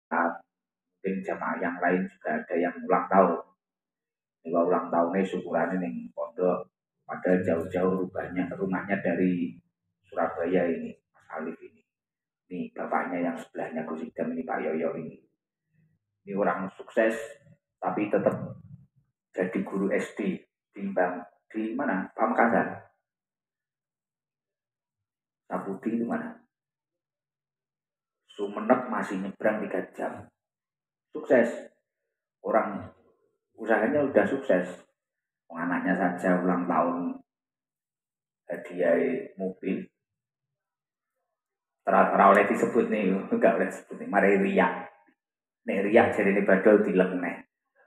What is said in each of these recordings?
mungkin jamaah yang lain juga ada yang ulang tahun. Kalau ulang tahunnya syukurannya ning pondok, padahal jauh-jauh rumahnya dari Surabaya ini, Mas Alif ini. Ini bapaknya yang sebelahnya Gus Idam ini Pak Yoyo ini. Ini orang sukses tapi tetap jadi guru SD di mana? Pamekasan. Sapudi itu mana? Sumenep masih nyebrang 3 jam. Sukses. Orang usahanya udah sukses. Anaknya saja ulang tahun hadiah mobil. Terang oleh disebut nih, enggak oleh disebut nih. Mari riak. Nek riak jadi ini badol dilek nih.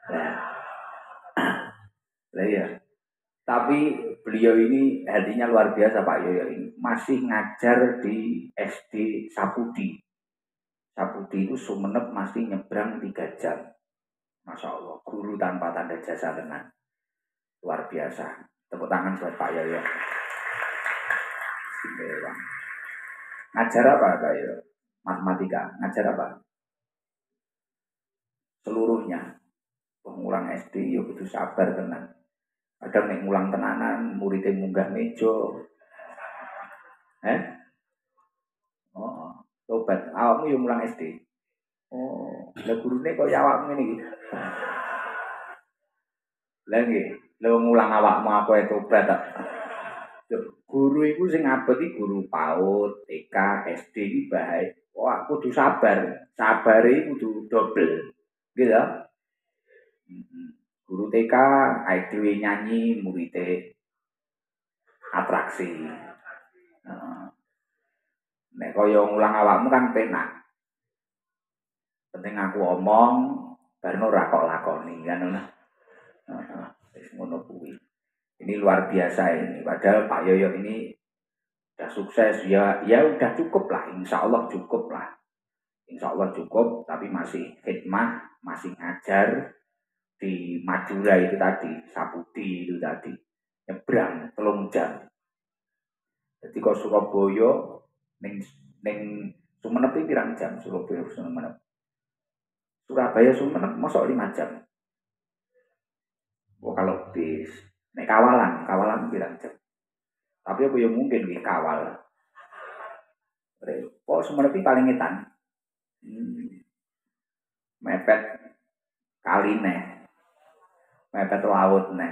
Nah, iya. Tapi beliau ini hatinya luar biasa Pak Yoyo ini. Masih ngajar di SD Sapudi. Sapudi itu Sumenep masih nyebrang 3 jam. Masya Allah, guru tanpa tanda jasa dengan luar biasa. Tepuk tangan buat Pak Yoyo. Ngajar apa Pak Yoyo? Matematika. Ngajar apa? Seluruhnya. Pengulang SD yo kudu sabar tenan. Kadang nek mulang tenanan muridnya munggah meja. Oh, tobat. Awakmu yo mulang SD. Oh, lah gurune kok awakmu ngene iki. Lah nggih, lha mulang awakmu aku tobat tak. Guru iku sing abot iki guru PAUD, TK, SD iki bae. Wah, kudu sabar. Sabare kudu double. Gitu ya? Guru TK, IDW nyanyi, muridnya atraksi. Nek kaya ngulang awakmu kan penak. Penting aku omong, barno ora kok lakoni kan ngono. Ngono kuwi. Ini luar biasa ini. Padahal Pak Yoyo ini udah sukses ya, ya udah cukup lah. Insya Allah cukup lah. Insya Allah cukup, tapi masih khidmah, masih ngajar di Madura itu tadi, Sapudi itu tadi, nyebrang 3 jam. Jadi kalau Surabaya, neng Sumenep itu pirang jam Surabaya Sumenep. Surabaya Sumenep masuk 5 jam. Oh kalau bis, nek kawalan pirang jam. Tapi aku yang mungkin di kawal. Kok Sumenep itu paling ngetan. Mepet kali nih. Mepet laut nih.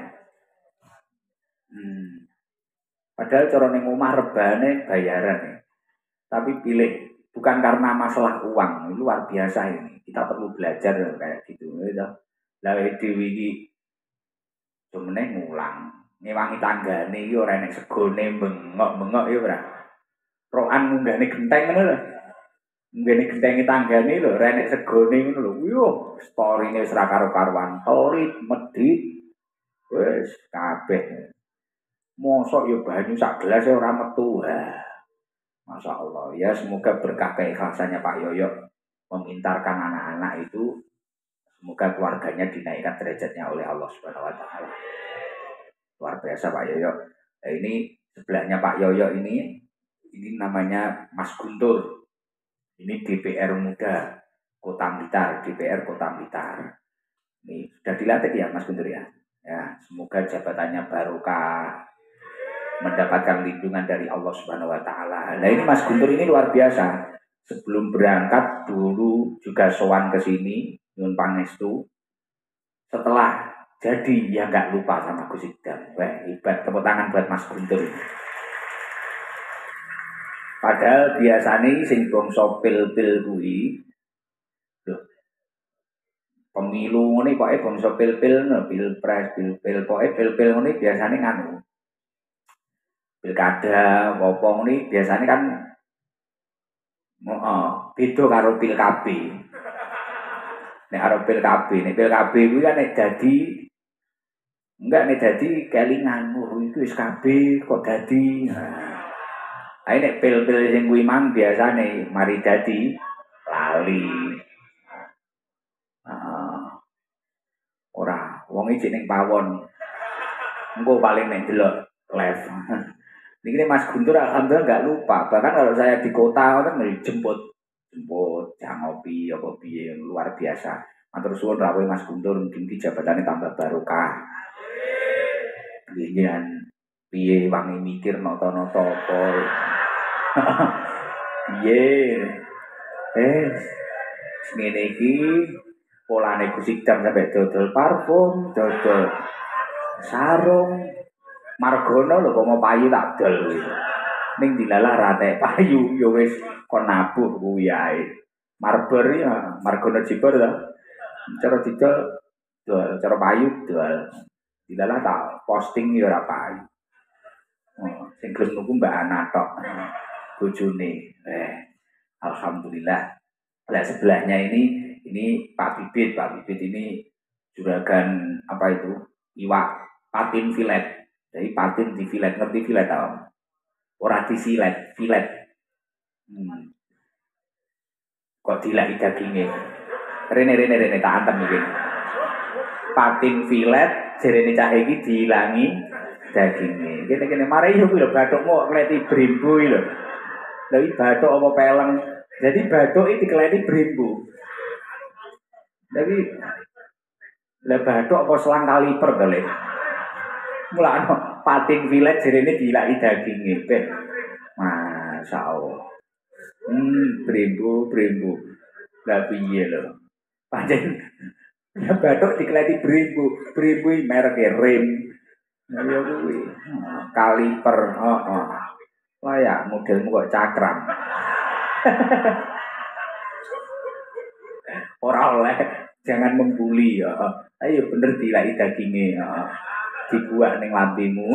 Padahal cara ning omah rebane bayaran nih. Tapi pilih bukan karena masalah uang, ini luar biasa ini. Kita perlu belajar kayak gitu. Lah dhewe iki jumene mulang, ngewangi tanggane iki ora enek segone bengok-bengok ya ora. Rokan munggahne genteng ngono lho. Munggahne gentenge tanggane lho, ora enek segone ngono lho. Yo, storine wis ra karo-karuan, torit, medhit. Wis kabeh. Mosok yo banyu sak gelas ora metu. Masya Allah. Ya semoga berkah keikhlasannya Pak Yoyo memintarkan anak-anak itu, semoga keluarganya dinaikkan derajatnya oleh Allah Subhanahu Wa Taala. Luar biasa Pak Yoyo. Nah, ini sebelahnya Pak Yoyo ini namanya Mas Guntur. Ini DPR Muda Kota Blitar, DPR Kota Blitar. Ini sudah dilatih ya Mas Guntur ya. Ya, semoga jabatannya barokah, mendapatkan lindungan dari Allah Subhanahu Wa Taala. Nah ini Mas Guntur ini luar biasa. Sebelum berangkat dulu juga sowan ke sini, nyuwun pangestu. Setelah jadi ya nggak lupa sama Gus Idam. Wah hebat, tepuk tangan buat Mas Guntur. Padahal biasanya sing bangsa pil-pil kuwi, pemilu ini pokoknya bangsa pil-pil, pilpres, pil-pil, pokoknya pil-pil ini biasanya nganu. Pilkada, wopong ini biasanya kan beda karo pil KB. Nek karo pil KB, nek pil KB kuwi kan nek dadi enggak nek dadi kelingan itu wis KB kok dadi. Ae nek pil-pil sing kuwi mang biasane mari dadi lali. Ora, wong iki ning pawon. Engko paling nek delok live. Ini Mas Guntur alhamdulillah nggak lupa. Bahkan kalau saya di kota kan jemput jemput, jangopi, apa piye luar biasa. Matur suwun rawuh Mas Guntur, mugi jabatane tambah barokah. Nggih piye wangi mikir nata-nata apa. Piye? Ngene iki polane Gusti Dam sampe dodol parfum, dodol sarung. Margono lho kok mau payu tak dol. Ning dilalah rate payu ya wis kon nabuh kuwi ae. Marber ya, margono jibor ta. Cara didol dol, cara payu dol. Dilalah tak posting ya ora payu. Oh, sing gelem nuku Mbak Ana tok. Bojone. Alhamdulillah. Nah, sebelahnya ini Pak Bibit. Pak Bibit ini juragan apa itu? Iwak patin filet. Jadi patin di filet, ngerti filet apa? Ora disilet, filet. Kok dilai dagingnya? Rene tak antem iki. Patin filet, jerene cah iki diilangi dagingnya. Kene mari yo kuwi lho bathukmu kleti brimbo iki lho. Lha iki bathuk apa peleng? Jadi bathuk iki dikleti brimbo. Tapi lah bathuk apa selang kaliper to le. Mulane patin filet jerene dilaki daginge. Masyaallah. Brimbo. Lah piye lho? Pancen ya bathuk dikleti brimbo. Brimbo iki mereke Rim. Ya kuwi. Kaliper, heeh. Wah ya modelmu kok cakram. Ora oleh, jangan membuli ya. Ayo bener dilaki dagingnya ya. Dibuat ning lambemu.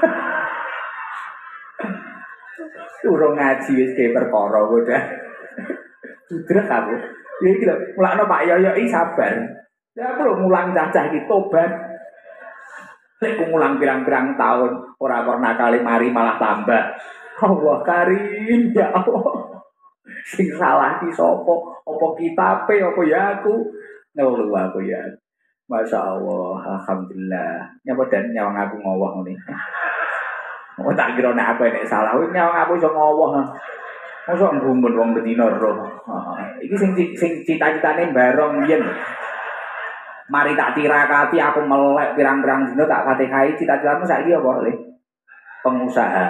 Urung ngaji wis ke perkara udah. Judrek aku. Ya iki lho, mulakno Pak Yoyo iki sabar. Ya aku lho mulang cacah iki tobat. Lek ku mulang pirang-pirang tahun ora pernah kali mari malah tambah. Allah Karim ya Allah. Sing salah ki sapa? Apa kitabe apa ya aku? Ngeluh aku ya. Masya Allah, alhamdulillah. Nyapa dan nyawang aku ngowoh ngene. Oh tak kira nek aku nek salah, nyawang aku iso ngowoh. Mosok ngumun wong bedina roh. Iki sing cita-citane barong yen. Mari tak tirakati aku melek pirang-pirang dina tak Fatihai, cita-citamu saiki apa, Le? Pengusaha.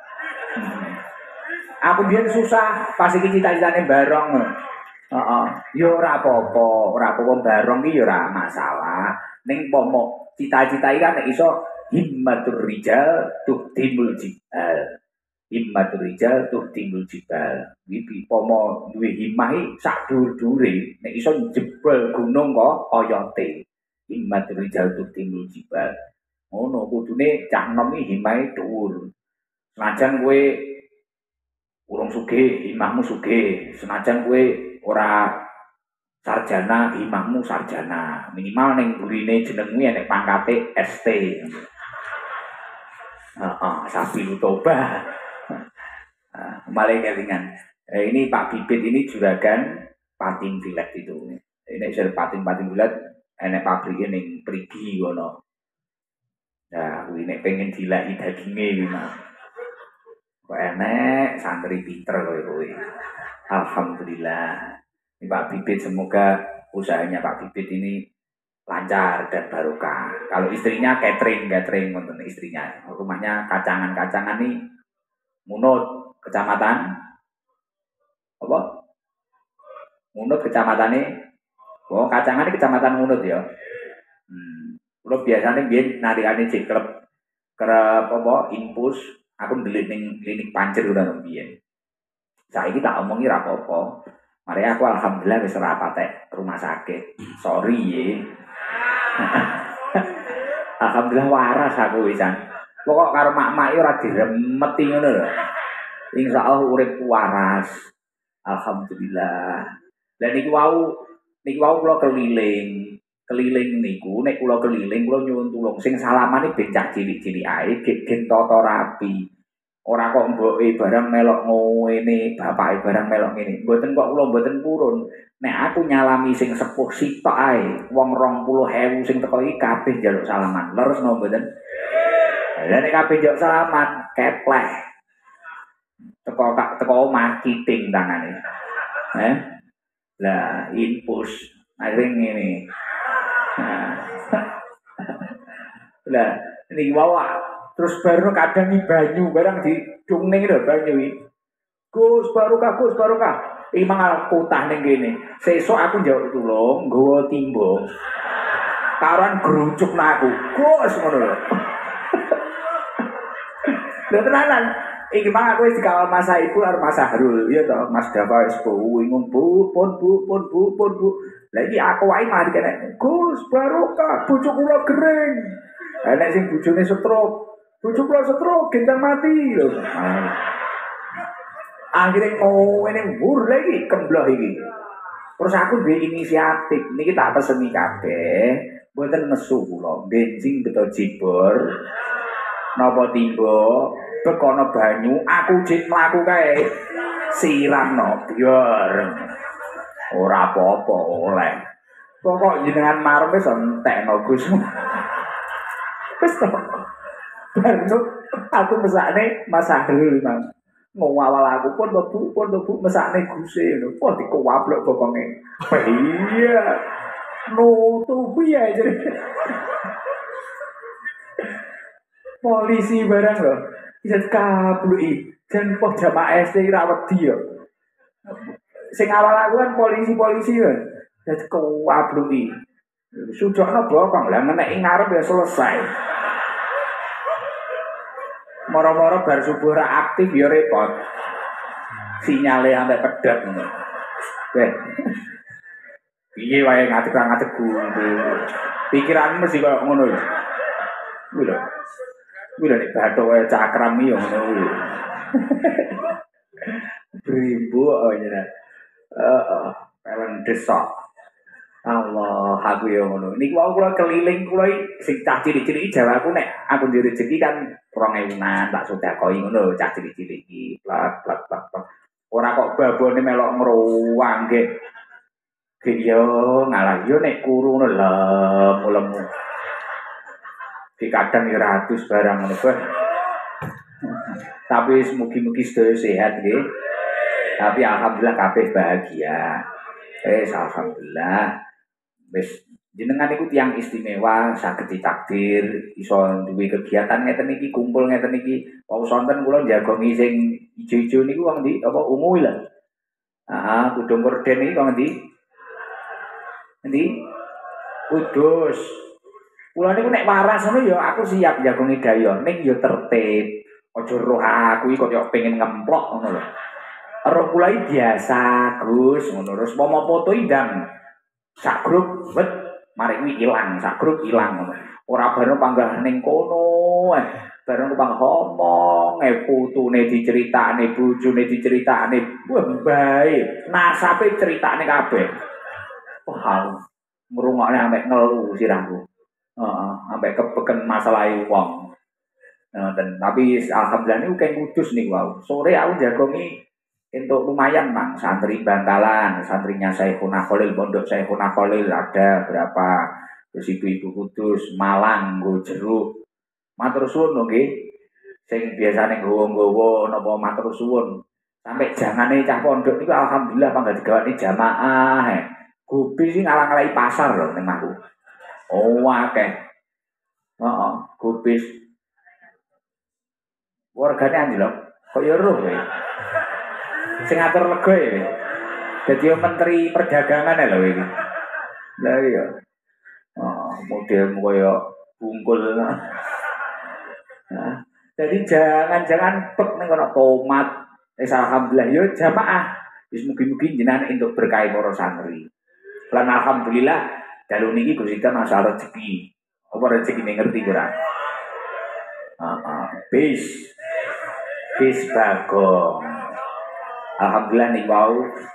Aku biyen susah, pas iki cita-citane barong. Ya ora apa-apa barong iki ya ora masalah. Ning pomo cita-cita iki kan nek iso himmatur rijal tuhdimul jibal. Himmatur rijal tuhdimul jibal. Iki pomo duwe himmah iki sak dur-dure nek iso jebol gunung kok oyote. Himmatur rijal tuhdimul jibal. Ngono kudune cah nom iki himmahe dhuwur. Senajan kowe urung sugih, himmahmu sugih. Senajan kowe ora sarjana, imammu sarjana. Minimal ning burine jenengmu nek pangkate ST. Sapi utobah. Malah kelingan. Ini Pak Bibit ini juragan patin filet itu. Ini sir patin filet enek pabrike ning Prigi ngono. Nah, kuwi nek pengen dilaki daginge iki mah. Kok enek santri pinter kowe. Alhamdulillah. Ini Pak Bibit semoga usahanya Pak Bibit ini lancar dan barokah. Kalau istrinya catering untuk istrinya. Rumahnya kacangan nih Munut kecamatan apa? Munut kecamatan nih. Oh kacangan ini kecamatan Munut ya. Kalau biasanya biar narikane klub apa impus. Aku ndelik ning klinik Pancer udah biyen. Saiki tak omongi ra apa-apa. Mari aku alhamdulillah wis ora patek rumah sakit. Sorry ye. Alhamdulillah waras aku wisan. Pokok karo mak-mak ora diremeti ngono lho. Insyaallah urip waras. Alhamdulillah. Dan niku wau kula keliling niku nek kula keliling kula nyuwun tulung sing salamane becak cilik-cilik ae gen tata rapi. Ora kok mboke barang melok ngene, bapake barang melok ngene. Mboten kok kula mboten purun. Nek aku nyalami sing sepuh sitok ae, wong 20.000 sing teko iki kabeh njaluk salaman. Leres napa mboten? Lah nek kabeh njaluk salaman, kepleh. Teko omah kiting tangane. Lah infus akhirnya ini. Lah ini bawa terus baru kadang nih banyu barang di dungning lho banyu iki. Gus barokah. Iki mangal kutah ning kene. Sesuk aku njaluk tulung nggawa timba. Karan gerucuk nak aku. Gus ngono lho. Lha tenanan. Iki mang aku wis dikawal Mas Saiful karo Mas Sahrul, iya toh, Mas Dafa wis ngomong pun bu. Lah iki aku wae mari kene. Gus barokah bojo kula gering. Nek sing bojone stroke, bojo kula stroke gendang mati lho. Akhirnya ini mbur lagi kembloh iki. Terus aku duwe inisiatif niki tak peseni kabeh, mboten nesu kula, bensin beto jibor. Napa timba bekono banyu aku jek mlaku kae siramno biar ora apa-apa oleh pokok jenengan marem wis entekno Gus wis to baru aku mesakne Mas Sahrul Mang ngawal aku pun bu mesakne Guse lho kok dikowablok bokonge iya nutupi ya jadi polisi barang loh bisa kabluki jan pok jamaah SD ra wedi yo sing awal aku kan polisi kan dadi kabluki sujokno bokong lah menek ngarep ya selesai moro-moro bar subuh ra aktif ya repot sinyale sampai pedot ngono weh piye wae ngadeg-ngadeg pikiranmu mesti koyo ngono lho lho Wila nek bathuk wae cakram iki yo ngono kuwi. Brimbo aja. Pelan desa. Allah, aku yo ngono. Niku aku kula keliling kula sing cah cilik-cilik Jawa aku nek aku duwe rezeki kan 2000-an tak sedekoi ngono cah cilik-cilik iki. Plak. Ora kok babone melok ngruwang nggih. Ki yo ngalah yo nek kuru ngono lemu. Di kadang 100 barang ngono tapi mugi-mugi sedaya sehat nggih. Tapi alhamdulillah kabeh bahagia. Alhamdulillah. Wis jenengan iku tiyang istimewa saged ditakdir iso duwe kegiatan ngeten iki kumpul ngeten iki. Wau sonten kula njagongi sing ijo-ijo niku wong ndi apa ungu lho. Kudung korden iki wong ndi? Endi? Kudus. Kula niku nek waras ngono ya aku siap jagongi dayon ning ya tertib. Aja roh aku iki kok pengen ngemplok ngono lho. Roh kula iki biasa, Gus, ngono. Terus pomo foto ndang sak grup wet mari kuwi ilang, sak grup ilang ngono. Ora bareng panggah ning kono. Bareng pang ngomong, putune diceritakne, bojone diceritakne. Wah, bae. Nasabe critakne kabeh. Wah, ngrungokne ambek ngelu sirahku. Sampai kepeken masalah wong. Tapi alhamdulillah ini kayak kudus nih wow. Sore aku jagongi untuk lumayan mang santri Bantalan, santrinya Syekhuna Khalil, pondok Syekhuna Khalil ada berapa? Terus ibu-ibu kudus, Malang, Jeruk, matur suwun nggih. Sing biasane nggowo-nggowo napa matur suwun. Sampai jangane cah pondok niku alhamdulillah panggah digawani jamaah. Gupi sing ngalang-alangi pasar lho ning aku. Oh akeh. Gubis. Wargane anjlok. Kok ya roh kowe. Sing ngatur lega ya. Dadi menteri perdagangan lho iki. Lah iya. Model koyo bungkul. Jadi jangan pek ning kono tomat. Alhamdulillah yo jamaah. Wis mugi-mugi jenengan entuk berkah para santri. Lan alhamdulillah dalu niki Gusti Allah masalah rezeki. Apa rezeki ini ngerti kira? Bis bagong. Alhamdulillah nih wow.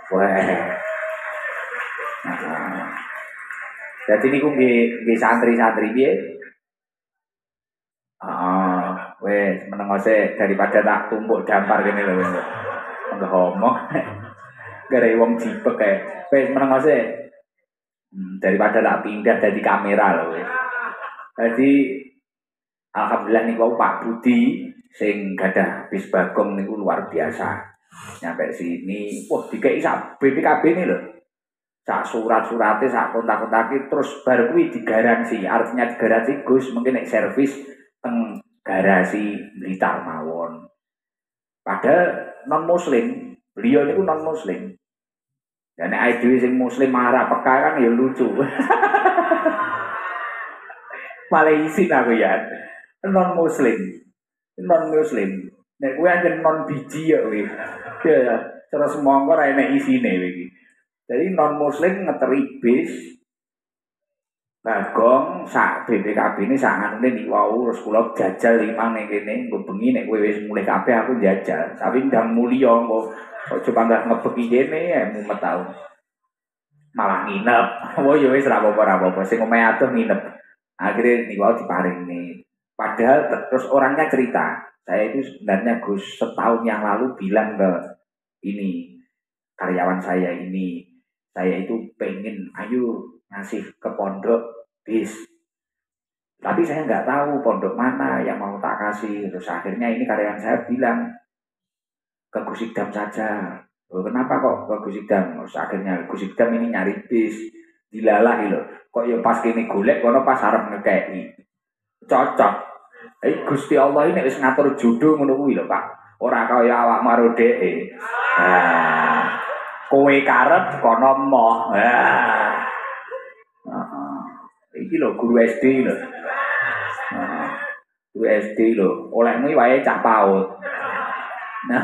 Jadi niku nggih santri-santri piye? Wes menengose daripada tak tumpuk dampar kene lho. Enggak ngomong. Gara wong jipek kae. Wes menengose daripada tak pindah dari kamera loh. Jadi alhamdulillah niku Pak Budi sing gadah bis bagong niku luar biasa. Nyampe sini, wah dikei sak BPKB ini loh. Sak surat-suratnya, sak kontak-kontaknya, terus baru kuwi digaransi. Artinya digaransi Gus mungkin nek servis teng garasi Blitar mawon. Padahal non muslim, beliau itu non muslim. Dan nek dhewe sing muslim marah peka kan ya lucu. Malah isin aku ya. Non muslim. Non muslim. Nek kuwi anjen non biji ya kuwi. Ya, terus mongko ra enek isine iki. Jadi non muslim ngeteri bis Bagong sak BPKB ini sak ngene nih wau terus kula jajal limang ning kene nggo bengi nek kowe wis mulih kabeh aku jajal tapi ndang mulya engko aja pangga ngebeki kene ya mumet tau malah nginep oh ya wis ra apa-apa sing omahe adoh nginep akhirnya nih wau diparingi padahal terus orangnya cerita saya itu sebenarnya Gus setahun yang lalu bilang ke ini karyawan saya ini saya itu pengen ayo ngasih ke pondok bis. Tapi saya nggak tahu pondok mana yang mau tak kasih. Terus akhirnya ini karyawan saya bilang ke Gus Idam saja. Oh, kenapa kok ke Gus Idam? Terus akhirnya Gus Idam ini nyari bis. Dilalah loh. Kok ya pas kini golek kono pas arep ngekeki. Cocok. Gusti Allah ini wis ngatur jodoh ngono kuwi lho, Pak. Ora kaya awak marode. Nah, kowe karep kono moh. Iki lho guru SD lho. Guru SD lho, olehmu wae cah PAUD. Nah.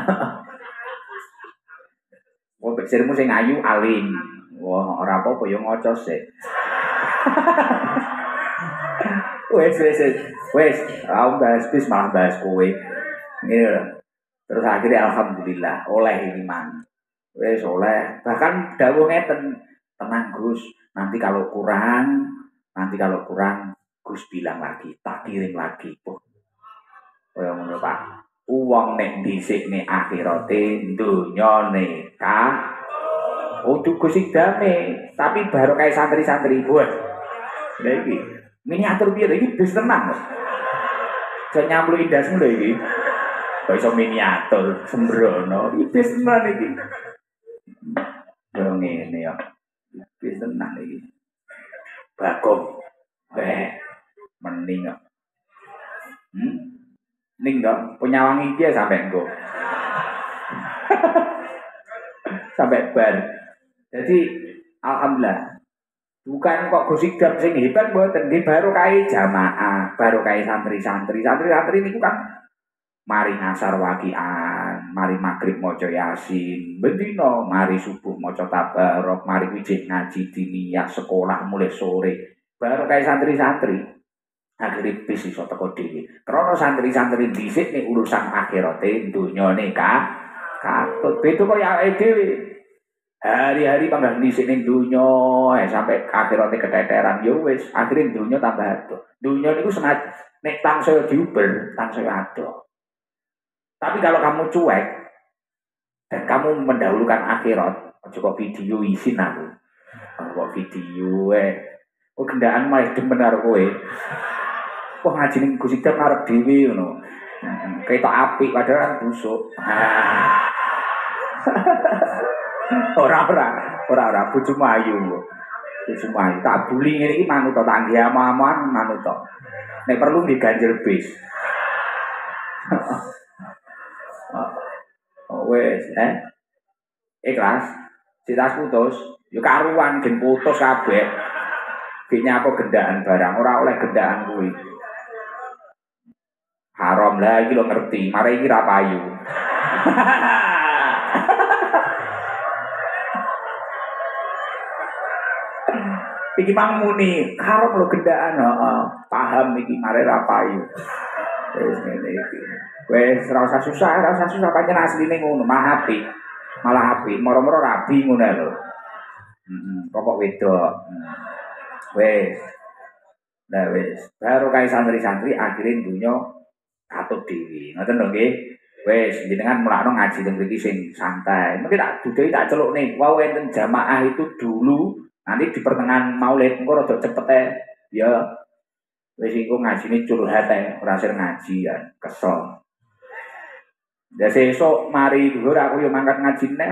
Wong beksirmu sing ayu alim. Wah, ora apa-apa ya ngocos sik. Wes, aku bahas bis malah bahas kowe. Ngene lho. Terus akhirnya alhamdulillah oleh ini man. Wes oleh, bahkan dawuh ngeten, tenang Gus, nanti kalau kurang Gus bilang lagi, tak kirim lagi. Kaya ngono Pak. Uang nek dhisik nek akhirate dunyane ka. Kudu Gus idame, tapi baru kayak santri-santri buat. Lha iki miniatur piye iki bis tenang kok. Jek nyampluk indasmu lho iki. Kok iso miniatur sembrono. Iki bis tenan iki. Yo ngene ya. Bis tenan iki. Bagong. Mending kok. Ning dong, penyawangi dia sampai engko. Sampai bar. Jadi alhamdulillah. Bukan kok Gus Idam sing hebat mboten nggih baru kae jamaah, baru kae santri-santri. Santri-santri niku kan mari ngasar waqian, mari magrib maca yasin, bendina mari subuh maca tabarok, mari wijih ngaji diniyah sekolah mulai sore. Baru kae santri-santri. Akhirnya bis iso teko dhewe. Krana santri-santri dhisik nek urusan akhirate dunyane katut. Beto kaya awake dhewe. Hari-hari panggang dhisik ning dunya sampai akhirate keteteran ya wis, akhire dunya tambah adoh. Dunya niku senat nek tansaya diuber, tansaya adoh. Tapi kalau kamu cuek dan kamu mendahulukan akhirat, aja kok video isin aku. Kok video kok gendaan malah demen karo kowe. Wah ngaji ning Gus Idam arep dhewe ngono. Ketok apik padahal kan busuk. Ora bojomu ayu. Bojomu ayu. Tak buli ngene iki manut to tak nggih ama-aman manut to. Nek perlu diganjel bis. Oh wes, ikhlas. Citas putus, yo karuan gen putus kabeh. Kene apa gendaan barang ora oleh gendaan kuwi. Haram lah iki lho ngerti, mare iki ra payu. Iki mang muni, haram lho gendaan, paham iki mare ra payu. Wis ngene iki. Wis ora usah susah pancen asline ngono, malah apik, moro-moro rabi ngono lho. Pokok wedok. Wis. Lah wis, baru kae santri-santri akhire dunya katut dhewe. Ngoten lho nggih. Wis jenengan mulakno ngaji teng mriki sing santai. Mungkin tak duduhi tak celukne. Wau enten jamaah itu dulu nanti di pertengahan Maulid engko rada cepet ya. Wis iku ngajine curhat ora sir ngaji ya, kesel. Ya sesuk mari dhuwur aku yo mangkat ngaji neh.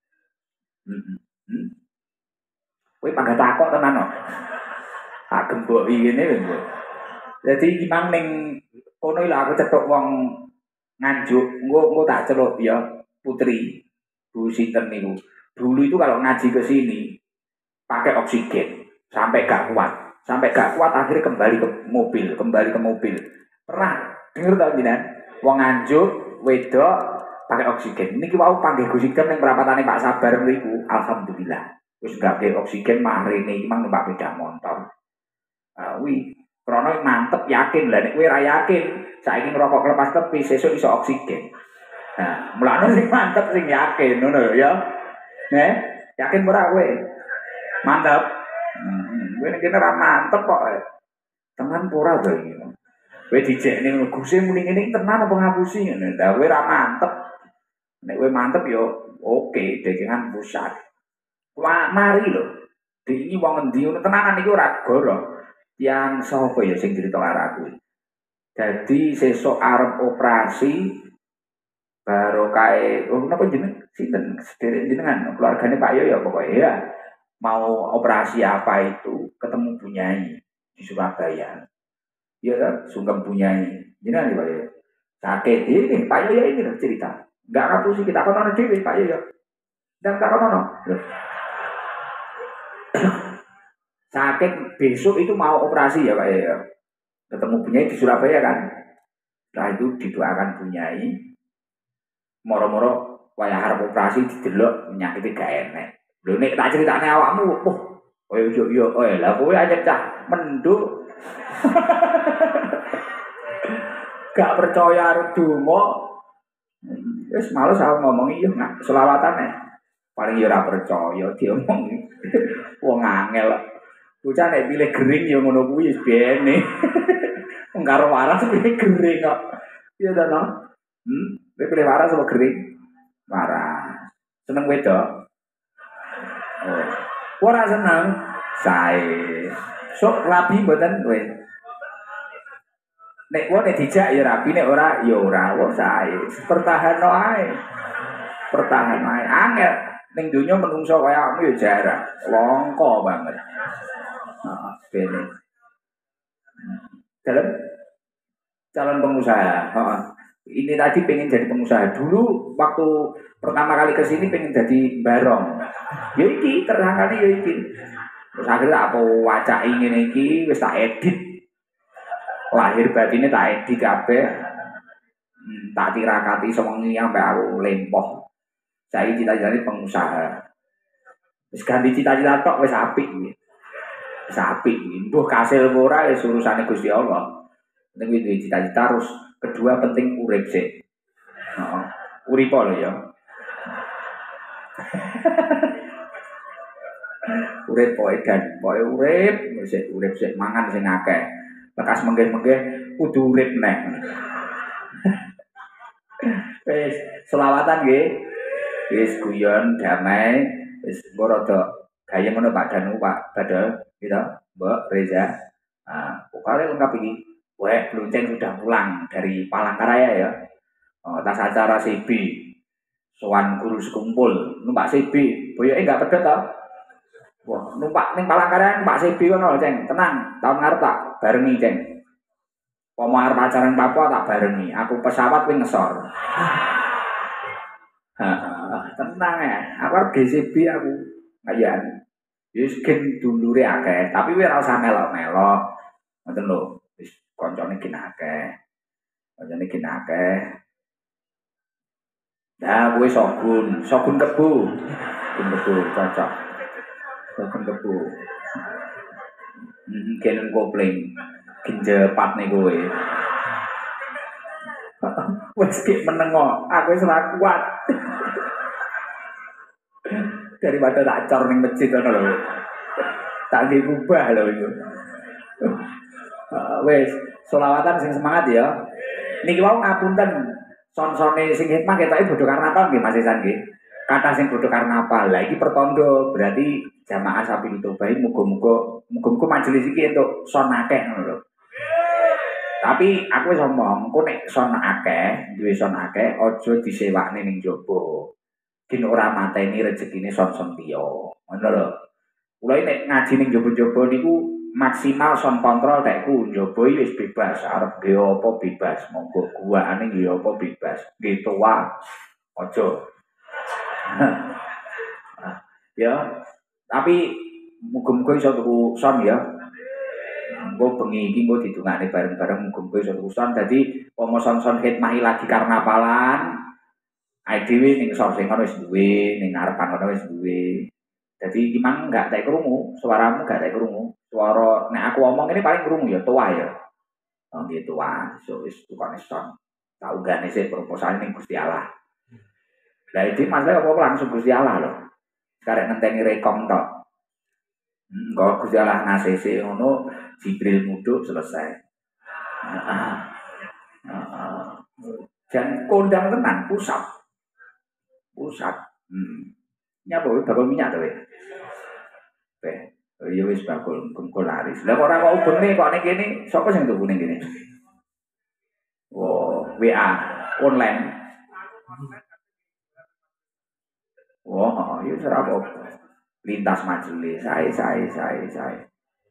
Kowe mangga takok tenan kok. Tak gemboki ngene lho. Dadi imam ning kono lho aku cetok wong nganjuk, engko tak celuk ya putri. Bu sinten niku. Dulu itu kalau ngaji ke sini pakai oksigen sampai gak kuat. Sampai gak kuat akhirnya kembali ke mobil. Pernah denger tau jenengan wong nganjuk wedok pakai oksigen. Niki wau panggih Gus Idam ning perapatane Pak Sabar mriku. Alhamdulillah. Wis gak ke oksigen mah rene iki mang numpak sepeda motor. Wi krono mantep yakin lah nek kowe ra yakin saiki ngerokok kelepas tepi sesuk iso oksigen. Nah, mulane sing mantep sing yakin ngono ya. Nek yakin ora kowe? Mantep. Kowe nek ora mantep kok. Tenan ora to iki. Kowe dijekne Guse muni ngene tenan apa ngapusi ngene. Lah kowe ra mantep. Nek kowe mantep yo oke, dekengan pusat. Wah, mari lho. Iki wong endi ngono tenanan iki ora goro. Yang sapa ya sing crito karo aku. Dadi sesuk arep operasi baru kae napa jeneng sinten sederek jenengan keluargane Pak Yoyo pokoknya ya mau operasi apa itu ketemu Bunyai di Surabaya. Iya kan sungkem Bunyai. Jenengan Pak Yoyo. Sakit ini Pak Yoyo ini cerita. Enggak ngapusi kita kono dhewe Pak Yoyo. Dan tak kono. Sakit besok itu mau operasi ya Pak ya. Ketemu Bunyai di Surabaya kan. Setelah itu didoakan Bunyai. Moro-moro wayah harap operasi didelok penyakitnya gak enak. Lho nek tak critane awakmu, yo lah kowe aja cah menduk. Gak percaya arep donga. Wis males aku ngomongi yo selawatan paling yo ora percaya diomongi. Wong angel. Bocah nek pilih gering ya ngono kuwi wis bene. Wong karo waras pilih gering kok. Iya ta no? Pilih waras apa gering? Waras. Seneng wedok? Oh. Ora seneng. Sae. Sok rabi mboten kowe. Nek wong dijak ya rabi nek ora ya ora wae sae. Pertahanno ae. Pertahan ae. Angel ning donya menungso kaya awakmu ya jarang. Langka banget. Bene. Dalam calon pengusaha. Ini tadi pengen jadi pengusaha. Dulu waktu pertama kali ke sini pengen jadi barong. Ya iki tersangkane ya iki. Terus akhirnya apa wacai ngene iki wis tak edit. Lahir batine tak edit kabeh. Tak tirakati sewengi sampai aku lempoh. Saya cita-citane pengusaha. Wis ganti cita-cita tok wis apik iki. Sapi, mbuh kasil ora ya urusane Gusti Allah. Ning duwe cita-cita terus kedua penting urip sik. Heeh. Urip lho ya. Urip poedan, urip sik mangan sing akeh. Lekas menggeh-menggeh kudu urip neh. Wis selawatan nggih. Wis guyon damai, wis rada gayeng ngono Pak Danu Pak Badal. Gitu, Mbak Reza. Nah, pokoknya lengkap ini. Weh, Blunceng sudah pulang dari Palangkaraya ya. Tas acara CB. Sowan guru sekumpul. Numpak CB. Boyoke enggak pedot tau. Wah, numpak ning Palangkaraya numpak CB kono, Ceng. Tenang, tahun ngarep tak barengi, Ceng. Pomo arep pacaran Papua tak barengi. Aku pesawat kuwi ngesor. Tenang ya. Aku arep GCB aku. Ayan. Wis gen dulure akeh, tapi kowe ora usah melok-melok. Ngoten lho, wis kancane gen akeh. Kancane gen akeh. Nah, kowe sogun kebu. Kebu cocok. Sogun kebu. Gen kopling. Gen jepat nih kowe. Wis ki menengo, aku wis ora kuat. Daripada tak cor ning masjid ngono lho. Tak diubah lho iku. Wis, selawatan sing semangat ya. Niki wau ngapunten son-sone sing hikmah ketoke bodho karnapal nggih Mas Isan nggih. Kathah sing bodho karnapal. Lah iki pertanda berarti jamaah sapi itu baik muga-muga majelis iki entuk son akeh ngono lho. Tapi aku wis omong, engko nek son akeh, duwe son akeh, aja disewakne ning jaba. Din ora mateni rezekine son-son liya. Ngono lho. Kula nek ngaji ning jaba-jaba niku maksimal son kontrol tekku njaba wis bebas, arep nggih apa bebas, monggo guwaane nggih apa bebas. Nggih tuwa aja. Ya, tapi muga-muga iso tuku son ya. Engko bengi iki engko didongakne bareng-bareng muga-muga iso tuku son. Dadi pomo son-son khidmahi lagi karnavalan, ae dhewe ning sorsengan wis duwe, ning ngarepan kono wis duwe. Jadi gimana enggak tak kerungu, suaramu enggak tak kerungu. Suara nek aku omong ini paling kerungu ya tua ya. Oh gitu tua, so wis tukane son. Tak ugane sih proposal ning Gusti Allah. Lah iki masalah apa langsung Gusti Allah loh. Karek ngenteni rekom tok. Kok Gusti Allah ngasih ngono Jibril muduk selesai. Heeh. Heeh. Jan kondang tenan pusat. Pusat. Nyapa bakal minyak to weh. Ya wis bakul kumpul laris. Lah kok ora kok ubene kok ning kene sapa sing tuku ning kene? Oh, WA online. Oh, ya ora apa-apa. Lintas majelis, sae.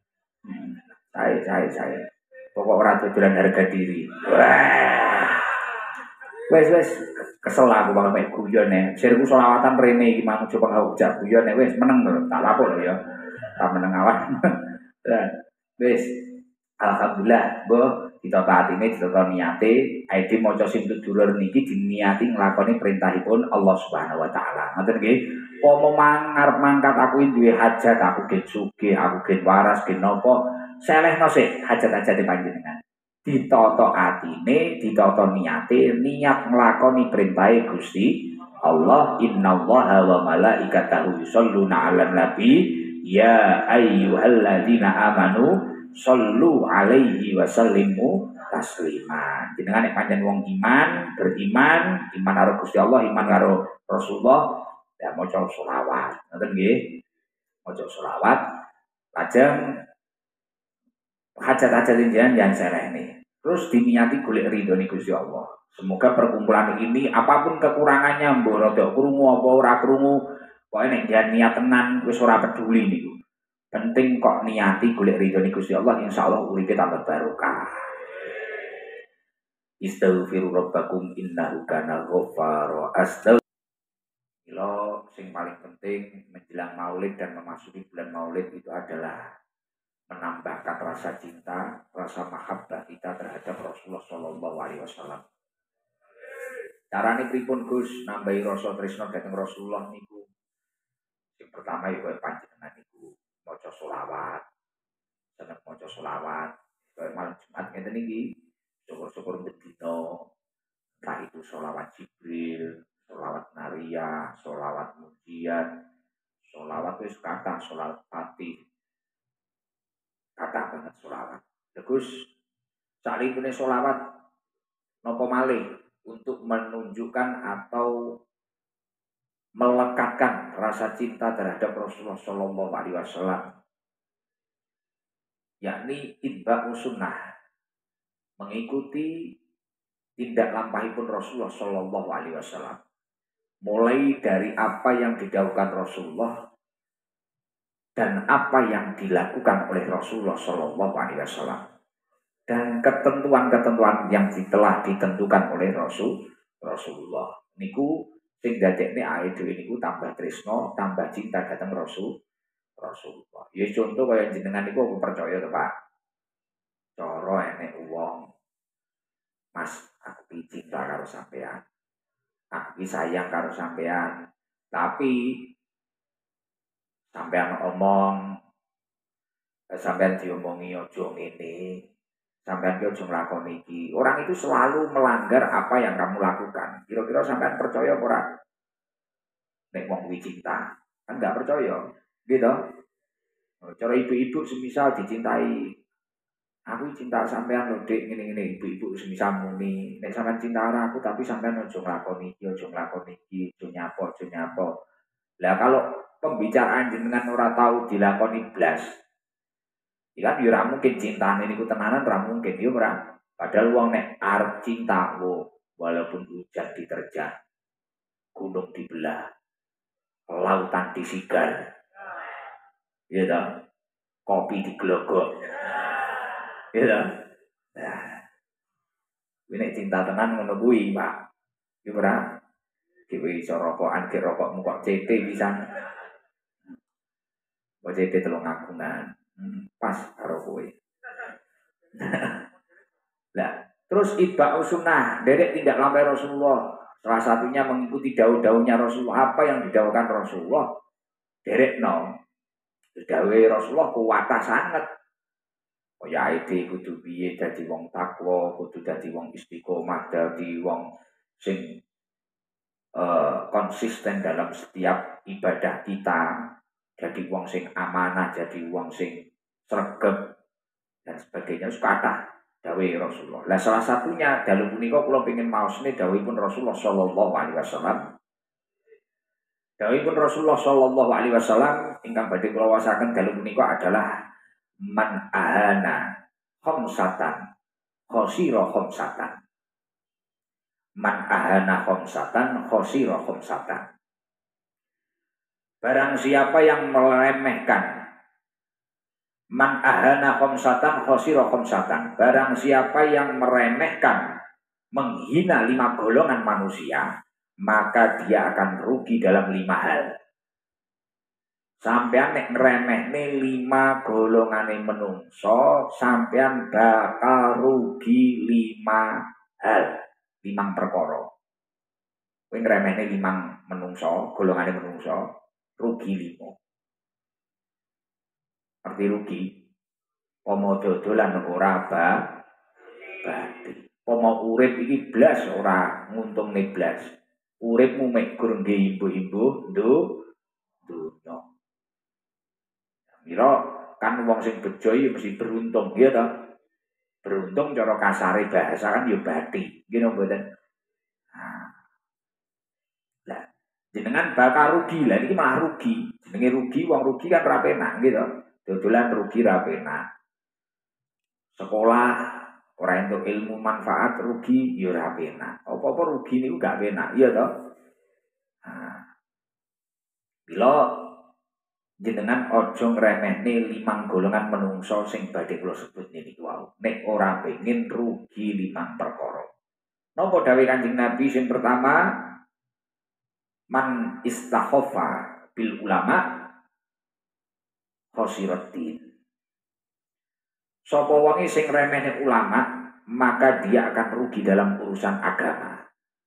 Sae. Pokok ora dodolan harga diri. Wah. Wes kesel aku banget mek guyon e. Sirku selawatan rene iki mang coba ngau jak guyon wes meneng lho, tak lapo lho ya. Tak meneng awan. Wes alhamdulillah, Mbah, ditataatine ditata niate, aide maca sing dulur niki diniati nglakoni perintahipun Allah Subhanahu wa taala. Ngoten nggih. Pomo ngarep mangkat aku duwe hajat, aku gen sugih, aku gen waras, gen napa, selehno sik hajat-hajate panjenengan. Ditata atine, ditata niate, niat nglakoni perintahe Gusti Allah, innallaha wa malaikatahu yusholluna 'alan nabi ya ayyuhalladzina amanu shollu alaihi wa sallimu taslima. Jenengan nek pancen wong iman, beriman, iman karo Gusti Allah, iman karo Rasulullah, ya maca selawat. Ngoten nggih. Maca selawat lajeng hajat-hajat jenengan selehne. Terus diniati golek ridhone Gusti Allah. Semoga perkumpulan ini apapun kekurangannya mbok rada krungu apa ora krungu, pokoke nek niat tenan wis ora peduli niku. Penting kok niati golek ridhone Gusti Allah, insyaallah uripe tambah barokah. Istaghfiru rabbakum innahu kana ghaffara. Astagfirullah. Sing paling penting menjelang Maulid dan memasuki bulan Maulid itu adalah menambahkan rasa cinta, rasa mahabbah kita terhadap Rasulullah Shallallahu Alaihi Wasallam. Carane pripun Gus nambahi rasa tresno dhateng Rasulullah niku? Yang pertama ya panjenengan niku maca selawat. Seneng maca selawat. Kaya malam Jumat ngeten iki, syukur-syukur bendina. Entah itu selawat Jibril, selawat Naria, selawat Mujian, selawat wis kathah, selawat Fatih. Kathah banget selawat. Terus salibune selawat napa malih untuk menunjukkan atau melekatkan rasa cinta terhadap Rasulullah Shallallahu Alaihi Wasallam, yakni ittiba'u sunnah, mengikuti tindak lampahipun Rasulullah Shallallahu Alaihi Wasallam, mulai dari apa yang didhawuhkan Rasulullah dan apa yang dilakukan oleh Rasulullah Shallallahu Alaihi Wasallam, dan ketentuan-ketentuan yang telah ditentukan oleh Rasulullah. Niku sing dadekne awake dhewe niku tambah tresno, tambah cinta dhateng Rasulullah. Ya contoh kaya jenengan niku aku percaya to, Pak. Cara enek wong, Mas, aku cinta karo sampean. Aku sayang karo sampean. Tapi sampean omong, sampean diomongi aja ngene. Sampean ki aja nglakoni iki. Orang itu selalu melanggar apa yang kamu lakukan. Kira-kira sampean percaya apa ora? Nek wong kuwi cinta, kan enggak percaya. Gitu. Cara ibu-ibu semisal dicintai, aku cinta sampean lho Dik, ngene-ngene ibu-ibu semisal muni, nek sampean cinta karo aku tapi sampean aja nglakoni iki, aja nyapa. Lah kalau pembicaraan jenengan ora tahu dilakoni blas, ya kan ya ora mungkin cintane niku tenanan ora mungkin ya ora. Padahal wong nek arep cinta walaupun hujan diterjang, gunung dibelah, lautan disigal. Ya toh, kopi diglogok. Ya toh. Nah, ini cinta tenan ngono kuwi, Pak. Iki ora dhewe iso rokokan ge rokokmu kok CT pisan. Kok CT telung agungan. Pas karo kowe. Nah, terus itba'u sunnah, derek tidak lampai Rasulullah. Salah satunya mengikuti dawuh-dawuhnya Rasulullah. Apa yang didawuhkan Rasulullah? Derek no. Dawuh Rasulullah kuwatah sangat. Kaya ide kudu piye dadi wong takwa, kudu dadi wong istiqomah, dadi wong sing konsisten dalam setiap ibadah kita, jadi wong sing amanah, jadi wong sing sregep dan sebagainya. Kata dawuh Rasulullah. Lah salah satunya dalu punika kula pengin maosne dawuhipun Rasulullah sallallahu alaihi wasallam. Dawuhipun Rasulullah sallallahu alaihi wasallam ingkang badhe kula wasaken dalu punika adalah man ahana khamsatan khosira khamsatan. Man ahana khamsatan khosira khamsatan. Barang siapa yang meremehkan, man ahana khamsatan khosira khamsatan. Barang siapa yang meremehkan, menghina 5 golongan manusia, maka dia akan rugi dalam 5 hal. Sampean nek ngremehne 5 golongane menungso, sampean bakal rugi 5 hal, 5 perkara. Kowe ngremehne 5 menungso, golongane menungso, rugi 5. Arti rugi, pomo dodolan ora bati. Pomo urip iki blas ora nguntungne blas. Uripmu mek gur nggih imbuh-imbuh dunya. Mira kan wong sing bejo iki mesti beruntung, ya toh. Beruntung cara kasare bahasa kan ya bati, nggih napa mboten? Lah, jenengan bakal rugi. Lah iki malah rugi. Jenenge rugi, wong rugi kan ra penak, nggih toh. Dodolan rugi ra penak. Sekolah ora entuk ilmu manfaat rugi ya ora penak. Apa-apa rugi niku gak penak, iya toh? Nah, bila jenengan ojo ngremehne 5 golongan menungso sing badhe kula sebut niki wau. Nek ora pengin rugi 5 perkara. Napa dawuh Kanjeng Nabi sing pertama? Man istakhofa bil ulama khosiratin. Sapa wonge sing remehne ulama, maka dia akan rugi dalam urusan agama.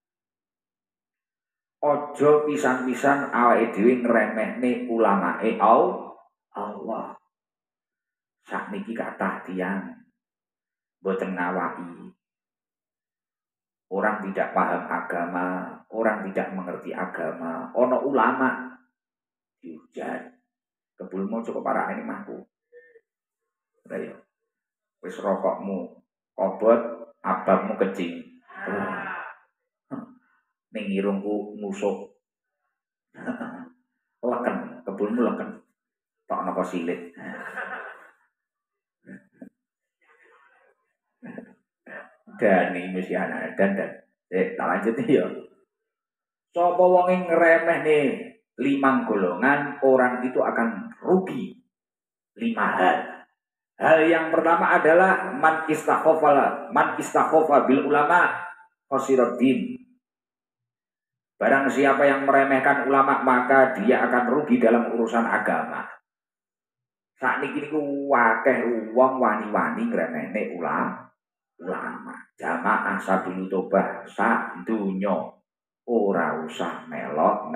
Ojo pisan-pisan awake dhewe ngremehne ulamae Allah. Sakniki kathah tiyang boten ngawaki. Orang tidak paham agama, orang tidak mengerti agama. Ono ulama dihujat. Kebulmu cukup parah ini mahku. Ayo. Wis rokokmu kobot, abangmu kecing. Ning irungku nusuk. Leken, kebulmu leken. Tok napa silit. Dan ini mesti anak dan tak lanjut ya. Sapa wong ngremehne 5 golongan, orang itu akan rugi 5 hal. Hal yang pertama adalah man istakhofa bil ulama khosiraddin. Barang siapa yang meremehkan ulama, maka dia akan rugi dalam urusan agama. Sakniki niku akeh wong wani-wani ngremehne ulama. Jamaah sabilu tobah sak dunya ora usah melok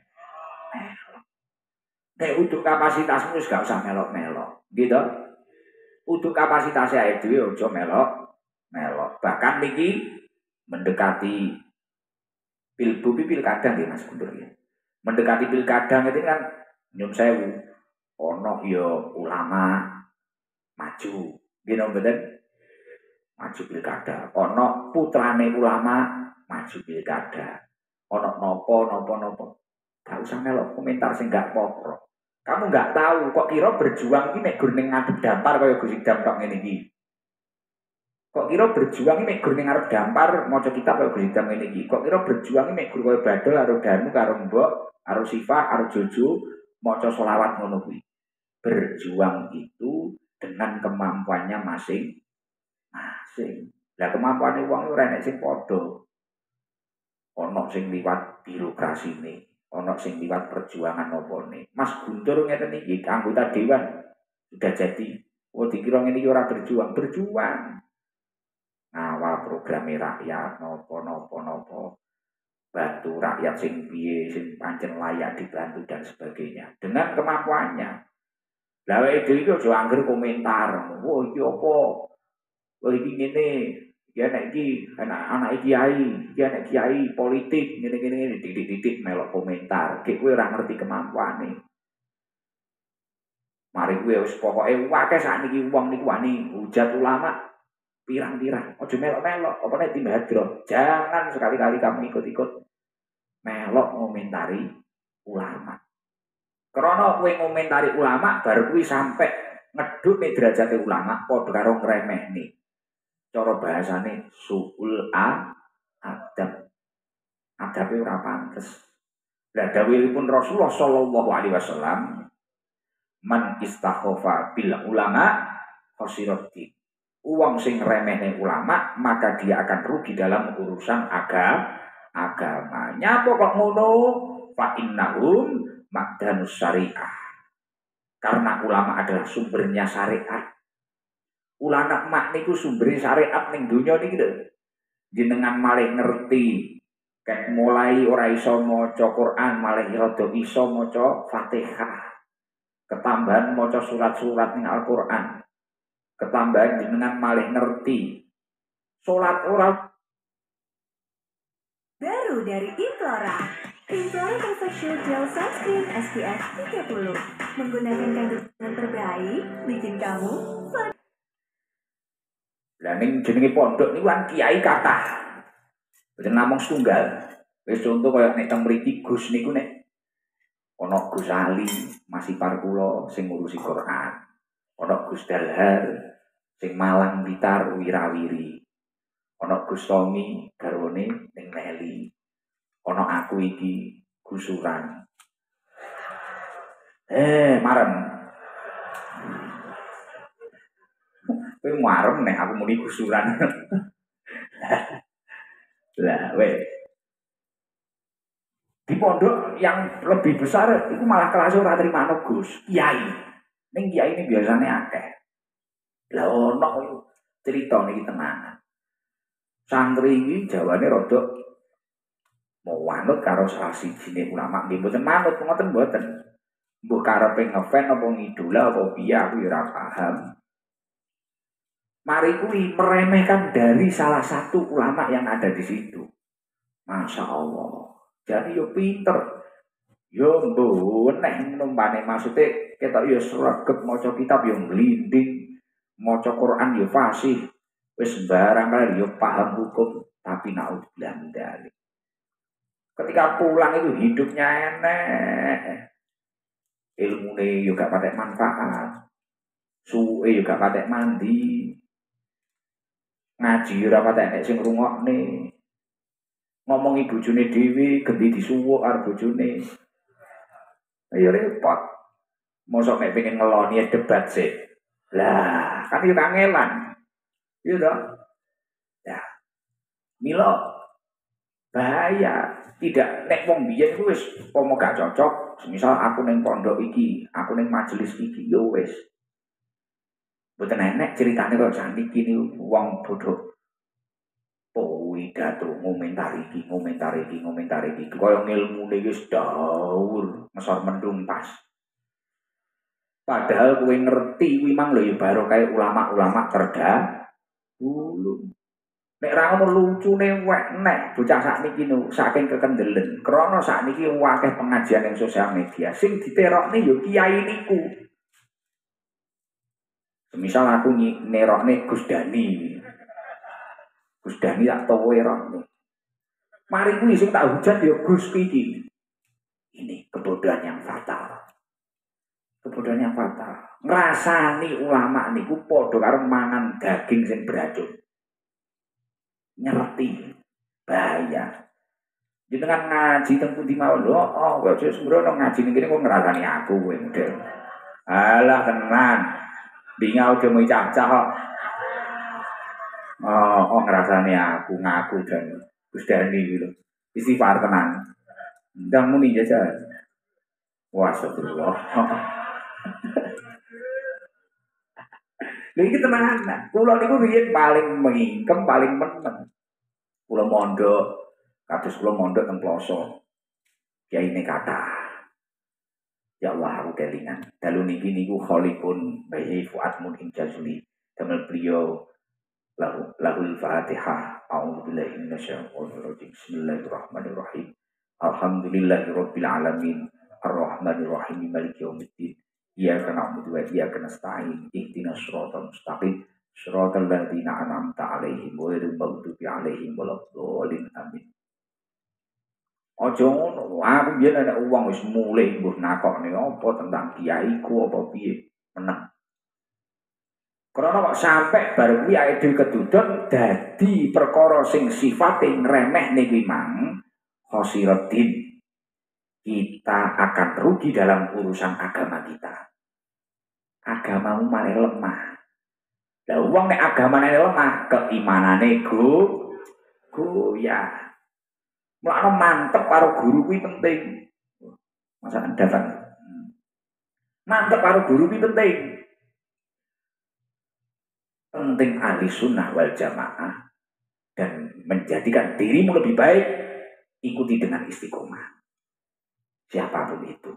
nek untuk kapasitasmu wis gak usah melok-melok gitu. Untuk kapasitasnya ae dhewe aja melok. Bahkan niki mendekati pilkada nggih Mas Guntur ya. Mendekati pilkada itu kan nyun sewu ono ya ulama maju gitu mboten. Maju pilkada, ono putrane ulama maju pilkada, ono nopo, gak usah melok komentar sing gak pokok. Kamu gak tahu kok kira berjuang ini nek gur ning ngadep dampar kaya Gus Idam tok ngene iki. Kok kira berjuang mek gur ning arep dampar maca kitab kaya Gus Idam ngene iki. Kok kira berjuang mek gur kaya badol karo danu karo mbok, karo sifat, karo jojo maca selawat ngono kuwi. Berjuang itu dengan kemampuannya masing-masing. Lah kemampuane wong ora enek sing padha. Ana sing liwat birokrasine, ana sing liwat perjuangan opone. Mas Guntur ngeten iki anggota dewan sudah jadi. Oh dikira ngene iki ora berjuang, berjuang. Ngawal programe rakyat nopo bantu rakyat sing piye sing pancen layak dibantu dan sebagainya dengan kemampuannya. Lah wek dhewe iki aja angger komentar. Wah iki apa? Wah iki ngene. Ya nek iki anak kiai, ya nek kiai politik ngene-ngene titik-titik melok komentar. Ki kowe ora ngerti kemampuane. Mari kowe wis pokoke akeh sakniki wong niku wani hujat ulama pirang-pirang. Aja melok-melok, apa nek tim hadroh. Jangan sekali-kali kamu ikut-ikut melok ngomentari ulama. Karena kowe ngomentari ulama baru kuwi sampe ngedhuk nek derajate ulama padha karo ngremehne. Cara bahasane suul adab. Adabe ora pantes. Lah dawuhipun Rasulullah sallallahu alaihi wasallam, "Man istakhofa bil ulama khosirat." Uang sing remehne ulama maka dia akan rugi dalam urusan agama. Nyapa kok ngono? Fa innahum ma'danus syariah. Karena ulama adalah sumbernya syariat. Ulama mak niku sumber syariat ning donya niki lho. Jenengan malih ngerti ket mulai ora iso maca Quran malih rada iso maca Fatihah. Ketambahan maca surat-surat ning Al-Qur'an. Ketambahan jenengan malih ngerti salat ora baru dari Implora. Implora Perfect Gel Sunscreen SPF 30 menggunakan kandungan terbaik bikin kamu fun. Lah ning jenenge pondok niku kan kiai kathah. Boten namung setunggal. Wis contoh kaya nek teng mriki Gus niku nek ana Gus Ali masih parkula sing ngurusi Quran. Ana Gus Dalhar sing Malang Blitar wirawiri. Ana Gus Tomi garwane ning Meli. Ana aku iki gusuran. Marem. Kowe marem nek aku muni gusuran. Lah weh. Di pondok yang lebih besar itu malah kelas ora trima Gus, kiai. Ning kiai ini biasanya akeh. Lah ono iku cerita niki tenanan. Santri iki jawane rada mau wanut karo salah sijine ulama nggih mboten manut ngoten mboten. Mbok karepe ngefan apa ngidola apa piye aku ya ora paham. Mari kuwi meremehkan dari salah satu ulama yang ada di situ. Masya Allah. Jadi yo pinter. Yo mbonek numpane maksude ketok yo sregep maca kitab yo glinding, maca Quran yo fasih. Wis barang kali yo paham hukum tapi naudzubillah min dzalik. Ketika pulang itu hidupnya enak. Ilmune yo gak patek manfaat. Suwe yo gak patek mandi. Ngaji ora patek nek sing ngrungokne. Ngomongi bojone dhewe gendi disuwuk karo bojone. Ya repot. Mosok nek pengen ngeloni debat sih. Lah, kan yo kangelan. Iya toh? Ya. Milo bahaya. Tidak nek wong biyen ku wis pomo gak cocok, misal aku ning pondok iki, aku ning majelis iki yo wis. Mboten enek ceritane kok saniki niku wong bodho. Pidato ngomentar iki. Kaya ngilmune wis daur, ngesor mendung pas. Padahal kowe ngerti kuwi mang lho ya baru kaya ulama-ulama terdahulu. Nek ra ngono lucune wek nek bocah sakniki nu saking kekendelen. Krana sakniki akeh pengajian ing sosial media sing diterokne ya kiai niku. Semisal aku nerokne Gus Dani. Gus Dani tak tahu erokne. Mari kuwi sing tak hujat ya Gus iki. Ini kebodohan yang fatal. Kebodohan yang fatal. Ngrasani ulama niku padha karo mangan daging sing beracun. Nyerti bahaya. Jenengan ngaji teng pundi mawon lho, kok sembrono ngaji ning kene kok ngrasani aku kowe model. Alah tenan. Bingau udah mau cacah kok. Ngrasani aku ngaku dan Gus Dani gitu. Istighfar tenan. Ndang muni jajal. Wah, astagfirullah. Lha iki tenan. Kula niku riyen paling mengingkem, paling meneng. Kula mondok, kados kula mondok teng Ploso. Kiyaine kathah. Ya Allah aku kelingan. Dalu niki niku kholipun Bayi Fuad Munim Jazuli. Damel beliau lahul Fatihah. A'udzubillahi minasyaitonir rajim. Bismillahirrahmanirrahim. Alhamdulillahirabbil alamin. Arrahmanirrahim. Maliki yaumiddin. Iyyaka na'budu wa iyyaka nasta'in. Ihdinas shiratal mustaqim. Shiratal ladzina an'amta 'alaihim ghairil maghdubi 'alaihim waladdallin. Amin. Aja ngono, aku biyen ana wong wis mulih mbuh nakokne apa tentang kiaiku apa piye meneng. Karena kok sampai bar kuwi awake dhewe keduduk dadi perkara sing sifate ngremeh niki mang khosiratin. Kita akan rugi dalam urusan agama kita. Agamamu malah lemah. Lah wong nek agamane lemah, keimanane goyah. Mulane mantep karo guru kuwi penting. Masa datang. Mantep karo guru kuwi penting. Penting ahli sunnah wal jamaah dan menjadikan dirimu lebih baik, ikuti dengan istiqomah. Siapapun itu.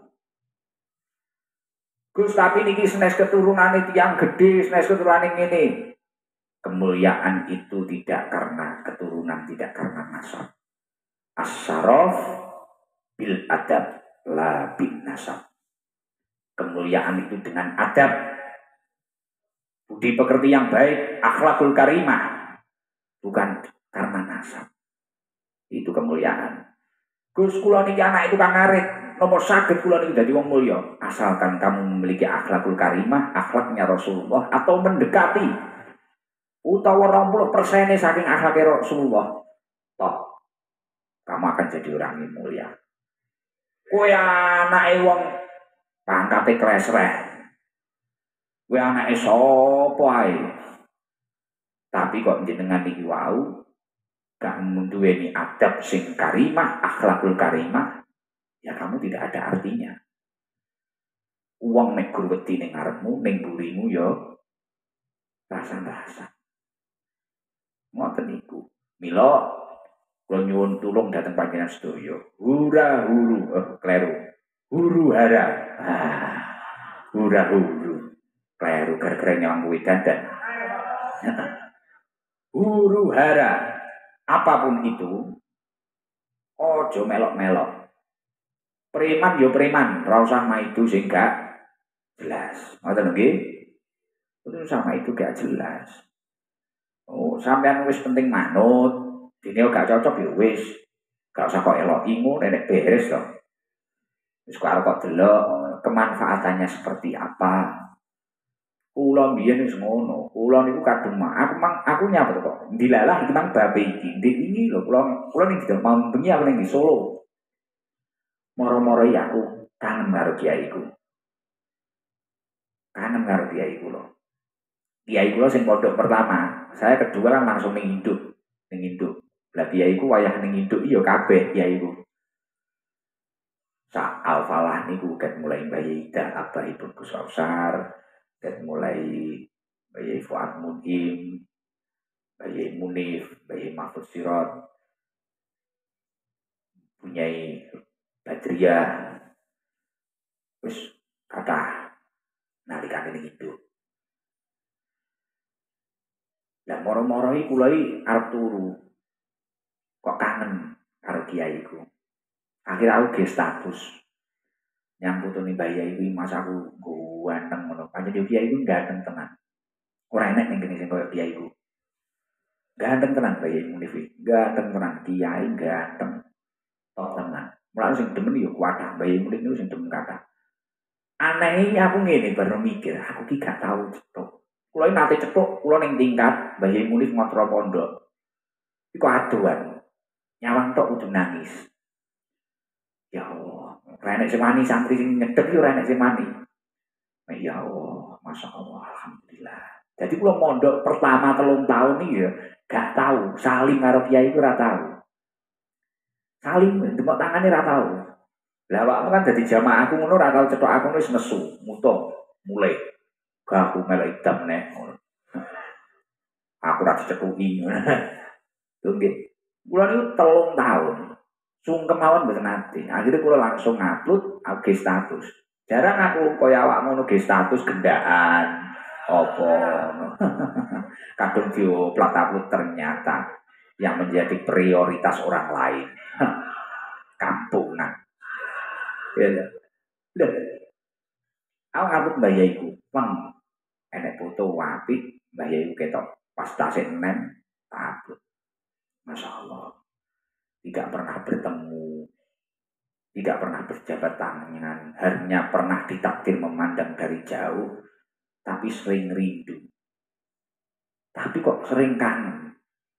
Gus tapi niki senes keturunane tiyang gede, senes keturunane ngene. Kemuliaan itu tidak karena keturunan, tidak karena nasab. As-syaraf bil adab la bin nasab. Kemuliaan itu dengan adab, budi pekerti yang baik, akhlakul karimah, bukan karena nasab. Itu kemuliaan. Gus kula niki anak itu kang ngarit, nomor saged kula niki dadi wong mulya, asalkan kamu memiliki akhlakul karimah, akhlaknya Rasulullah atau mendekati utawa 20% saking akhlaknya Rasulullah. Toh kamu akan jadi orang yang mulia. Kowe anake wong pangkate klesreh. Kowe anake sapa ae. Tapi kok jenengan iki wau gak duweni adab sing karimah, akhlakul karimah, ya kamu tidak ada artinya. Uang nek greweti ning ngarepmu, ning burimu ya rasa-rasa. Ngoten niku. Mila kula nyuwun tulung dhateng panjenengan sedaya. Hura huru, kleru. Huru hara. Hura huru. Kleru gara-gara nyawang kuwi dandan. Huru hara. Apapun itu, ojo melok-melok. Preman yo preman, ora usah maidu sing gak jelas. Ngoten nggih? Itu sama itu gak jelas. Oh, sampean wis penting manut. Dene gak cocok ya wis. Gak usah kok eloki ngono nek beres to. Wis kok delok kemanfaatannya seperti apa. Kula mbiyen wis ngono. Kula niku kadung aku nyapa kok. Dilalah iki mang babe iki. Ndek iki lho kula ning di mau bengi aku ning di Solo. Moro-moro ya aku kangen karo kiaiku. Kangen karo kiaiku lho. Kiai kula sing pondok pertama, saya kedua kan langsung ning induk. Lah kiaiku wayah ning induk iya kabeh kiaiku. Sak Al-Falah niku ket mulai Bayi Ida Abah Ibu Kusawsar, ket mulai Bayi Fuad Munim, Bayi Munif, Bayi Mahfud Sirot, punyai Badriyah, wis kathah nalikane ning induk. Lah moro-moro iki kula iki arep turu. Kok kangen karo kiaiku. Akhir aku ge status. Nyambutune Mbah iki mas aku ganteng ngono. Panjenengan kiaiku ganteng tenan. Ora enek ning kene sing koyo kiaiku. Ganteng tenan Mbah Munif. Ganteng tenan kiai ganteng. Tok tenan. Mulane sing demen yo kuatah Mbah Munif niku sing demen kathah. Aneh aku ngene baru mikir, aku ki gak tau cetok. Kula nate cetok, kula ning tingkat Mbah Munif Matra Pondok. Iku aduan. Nyawang tok kudu nangis. Ya Allah, renek sing wani santri sing nyedek yo renek sing wani. Ya Allah, Masya Allah, Alhamdulillah. Jadi kalau mondok pertama 3 tahun nih ya, gak tahu. Saling karo kiai itu ora tahu. Saling, tepuk tangannya ora tahu. Lah awakmu kan dadi jamaah aku ngono ora tau cetok aku wis nesu, mutung, mulai. Gak aku melok idam neh. Aku ora dicekuki. Lho nggih. Kula niku 3 tahun. Sungkem mawon mboten nate. Akhire kula langsung ngupload AG status. Jarang aku kaya awakmu ngono ge status gendaan. Apa kadung dioplat aku ternyata yang menjadi prioritas orang lain. Kampungan. Ya ya. Lho. Aku ngaput Mbah Yaiku. Wong enek foto apik Mbah Yaiku ketok pas tasik nem upload. Masya Allah. Tidak pernah bertemu, tidak pernah berjabat tangan, hanya pernah ditakdir memandang dari jauh, tapi sering rindu. Tapi kok sering kangen.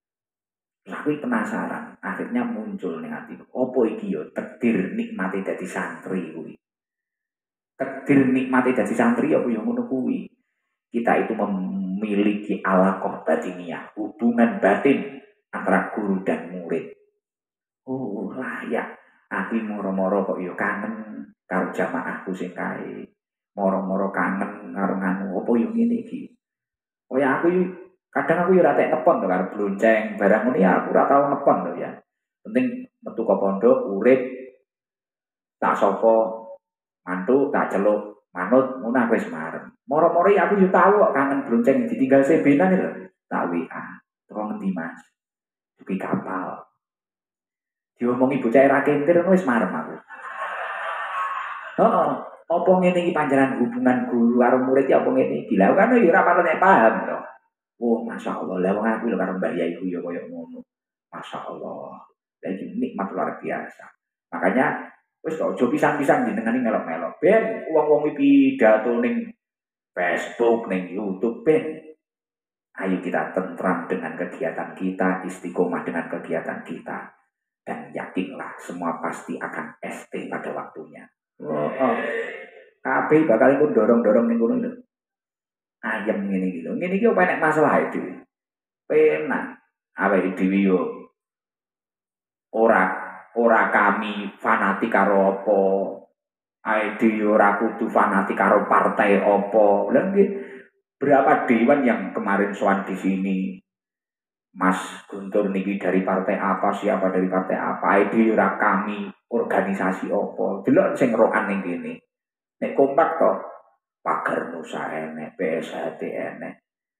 Aku penasaran, akhirnya muncul ning atiku. Apa iki yo takdir nikmati dadi santri kuwi. Takdir nikmati dadi santri apa yo ngono kuwi. Kita itu memiliki alaqah batiniah, hubungan batin antara guru dan murid. Oh, layak. Aku moro-moro kok yo kangen karo jamaahku sing kae. Moro-moro kangen karo nganu apa yo ngene iki. Kaya aku kadang aku yo ora tek nepon to karo blonceng, barang ngene ya aku ora tau nepon to ya. Penting metu ke pondok, urip tak sapa mantu tak celuk manut ngono aku wis marem. Moro-moro aku yo tau kok kangen blonceng ditinggal sebenan lho. Tak WA. Kok ngendi Mas? Duki kapal. Diomongi bocah era kentir wis marem aku. Heeh. Apa ngene iki panjenengan hubungan guru karo murid ya apa ngene iki? Lah kan yo ora patut paham to. Oh, Masya Allah. Lah wong aku lho karo Mbah Yaiku ya kaya ngono. Masya Allah. Lah iki nikmat luar biasa. Makanya wis to aja pisan-pisan jenengane melok-melok. Ben wong-wong iki pidato ning Facebook, ning YouTube ben. Ayo kita tentram dengan kegiatan kita, istiqomah dengan kegiatan kita. Dan yakinlah semua pasti akan ST pada waktunya. Oh. Kabeh bakal ikut dorong-dorong ning kono lho. Ayem ngene iki lho. Ngene iki opo enek masalah iki. Penak. Awake dhewe yo ora kami fanatik karo apa. Awake dhewe ora kudu fanatik karo partai apa. Lah nggih berapa dewan yang kemarin sowan di sini. Mas Guntur niki dari partai apa, siapa dari partai apa, ID ora kami, organisasi apa. Delok sing rokan ning kene. Nek kompak to, Pagar Nusa enek, PSHT enek.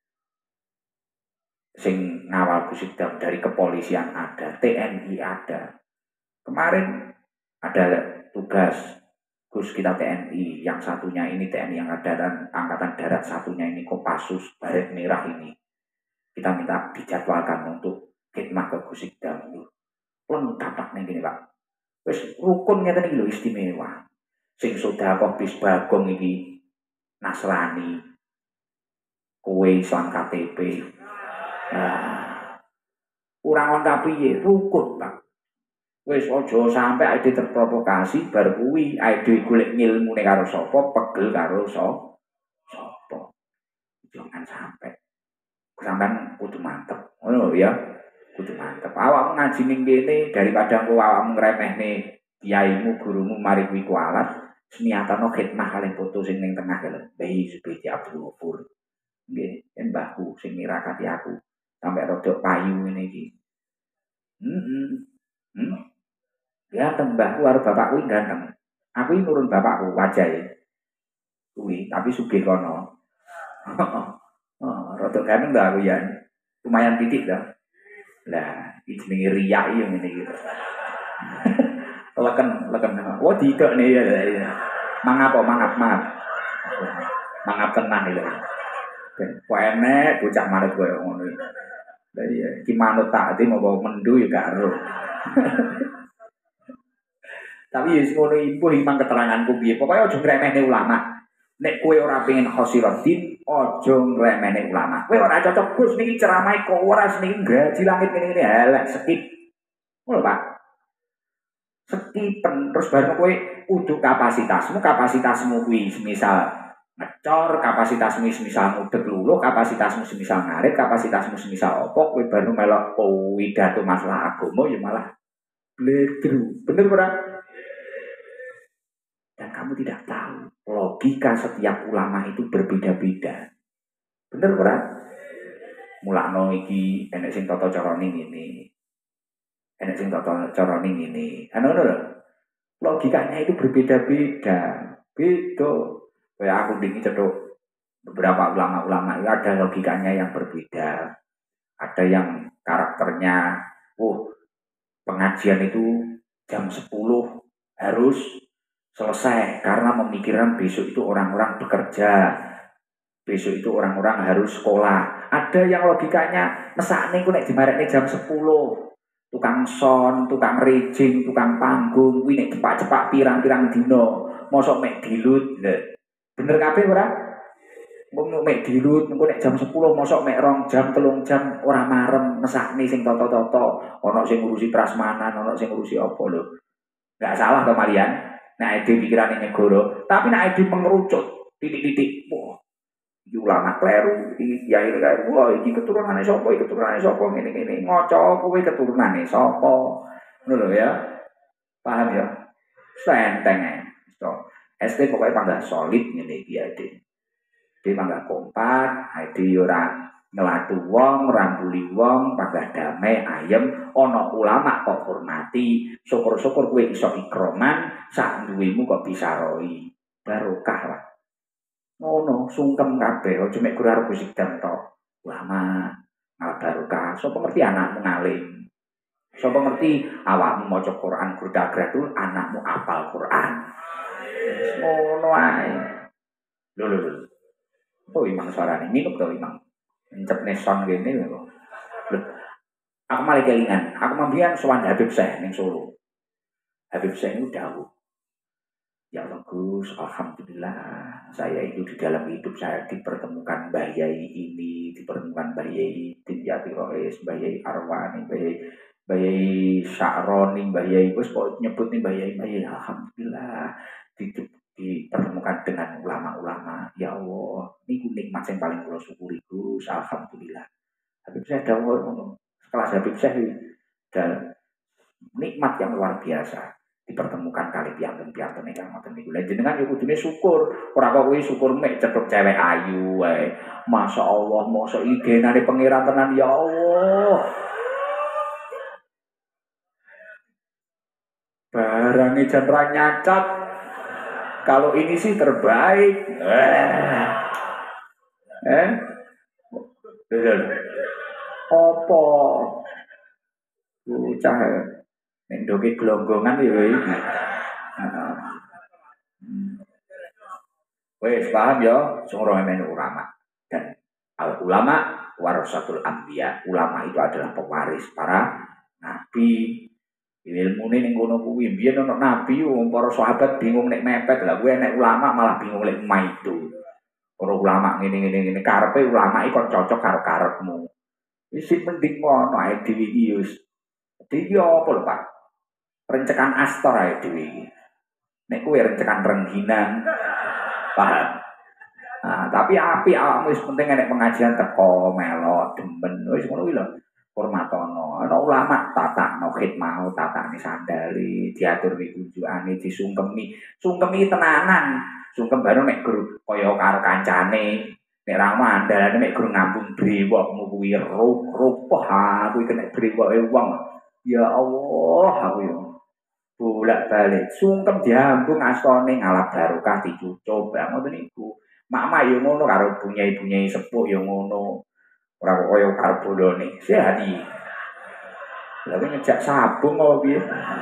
Sing ngawal Gusidam dari kepolisian ada, TNI ada. Kemarin ada tugas Gus kita TNI, yang satunya ini TNI yang ada dan Angkatan Darat satunya ini Kopassus Baret Merah ini. Kita minta dijadwalkan untuk khidmah ke Gusidam dulu. Lengkap nih gini Pak. Wis rukun ngeten iki lho istimewa. Sing sedekah bis Bagong iki Nasrani. Kowe Islam KTP. Nah, kurang lengkap piye rukun Pak. Wis aja sampe ide terprovokasi bar kuwi ide golek ngilmune karo sapa, pegel karo sapa. Jangan sampai sampean kudu mantep. Ngono ya. Kudu mantep. Awakmu ngaji ning kene daripada engko awakmu ngremehne kiaimu, gurumu mari kuwi kualat, niatano khidmah kali foto sing ning tengah lho. Bayi Subedi Abdul Ghafur. Nggih, mbahku sing mirakati aku sampai rodok payu ngene iki. Ya mbahku karo bapakku ganteng. Aku iki nurun bapakku wajahe. Kuwi tapi sugih kono. Rodok ganteng dah aku ya. Lumayan titik dah. Lah, iki jenenge riya iki ngene iki. Leken. Oh, tidak nih ya. Mangap. Mangap tenang lho. Ben enek bocah manut koyo ngono. Lah iya, iki manut tak ati mau mendu ya gak ero. Tapi ya ngono iku imang keteranganku piye. Pokoke aja ngremehne ulama. Nek kowe ora pengen khosirotin, aja ngremehne ulama. Kowe ora cocok Gus niki ceramah kok ora niki gaji langit ngene-ngene elek skip. Ngono Pak. Sekipen terus bareng kowe kudu kapasitasmu kuwi semisal ngecor, kapasitasmu semisal ngudeg luluh, kapasitasmu semisal ngarit, kapasitasmu semisal opo, kowe baru melok pidato masalah agama ya malah bledru. Bener ora? Dan kamu tidak tahu logika setiap ulama itu berbeda-beda. Bener ora? Mulakno iki enek sing tata carane ngene. Enek sing tata carane ngene. Ngono lho. Logikanya itu berbeda-beda. Beda. Kayak aku dingin cedok beberapa ulama-ulama itu ada logikanya yang berbeda. Ada yang karakternya, pengajian itu jam 10 harus selesai karena memikirkan besok itu orang-orang bekerja. Besok itu orang-orang harus sekolah. Ada yang logikanya mesakne ku nek dimarekne jam 10. Tukang son, tukang rejing, tukang panggung, kuwi nek cepak-cepak pirang-pirang dino, mosok mek dilut. Bener kabeh ora? Wong mek dilut engko nek jam 10 mosok mek 2 jam, 3 jam ora marem mesakne sing toto-toto. Ana sing ngurusi prasmanan, ana sing ngurusi apa lho. Enggak salah to malian. Nek ide pikirane negara, tapi nek ide mengerucut titik-titik. Iki ulama kleru, iki kiai kleru. Wah, iki keturunane sapa? Iki keturunane sapa? Ngene-ngene ngoco kowe keturunane sapa? Ngono lho ya. Paham ya? Senteng ae. So, ST pokoknya panggah solid ngene iki ade. Dia panggah kompak, ade ora ngeladu wong, rambuli wong, panggah damai, ayem, ana ulama kok hormati, syukur-syukur kowe iso ikroman, sak duwemu kok bisa roi. Barokah lah. Ngono, sungkem kabeh, aja mek guru arep sikdam tok. Ulama malah barokah. Sapa ngerti anakmu ngalim. Sapa ngerti awakmu maca Quran gurdagratul, anakmu apal Quran. Ngono ae. Lho. Oh, imang suarane minum to imang. Encepne son kene lho. Aku malah kelingan, aku mambian sowan Habib Syekh ning Solo. Habib Syekh itu dawuh. Ya Allah Gus, alhamdulillah saya itu di dalam hidup saya dipertemukan Mbah Yai ini, dipertemukan Mbah Yai Dimyati Rois, Mbah Yai Arwani, Mbah Yai Sya'roni, Mbah Yai Gus kok nyebut nih Mbah Yai, alhamdulillah dipertemukan dengan ulama-ulama. Ya Allah, ini nikmat yang paling kula syukuri Gus, alhamdulillah. Habib Syekh dawuh kelas Habib Syekh dan nikmat yang luar biasa. Dipertemukan kali piantun-piantun ingkang ngoten niku. Lah jenengan yo kudune syukur. Ora kok kuwi syukur mek cethuk cewek ayu wae. Masyaallah, mosok igenane pangeran tenan ya Allah. Barangnya jan ra nyacat. Kalau ini sih terbaik. Apa? Bocah Mendoke gelonggongan ya iki. Wes paham ya, sing menu ulama. Dan al ulama warasatul anbiya. Ulama itu adalah pewaris para nabi. Ilmune ning kono kuwi biyen ana nabi para sahabat bingung nek mepet. Lah kuwi nek ulama malah bingung lek maitu. Para ulama ngene karepe ulama iki kok cocok karo karepmu. Wis mending ngono ae dhewe iki wis. Dhewe apa lho Pak? Rencekan astor ae dhewe iki. Nek kowe rencekan rengginan, paham. Nah, tapi api awakmu wis penting nek pengajian teko melok demen wis ngono kuwi lho. Hormatono. Ana ulama tatakno khidmah, tatakne sandali, diatur kunjukane, disungkemi. Sungkemi tenanan. Sungkem baru nek guru kaya karo kancane. Nek ra mandalane nek guru ngampun brewokmu kuwi rupoh aku iki nek brewoke wong. Ya Allah, aku yo bolak-balik sungkem diambung astane ngalap barokah dicucup ngoten niku. Mak-mak yo ngono karo bunyai-bunyai sepuh yo ngono. Ora kok koyo karo bolone. Sehat iki. Lah ngejak sabung apa piye?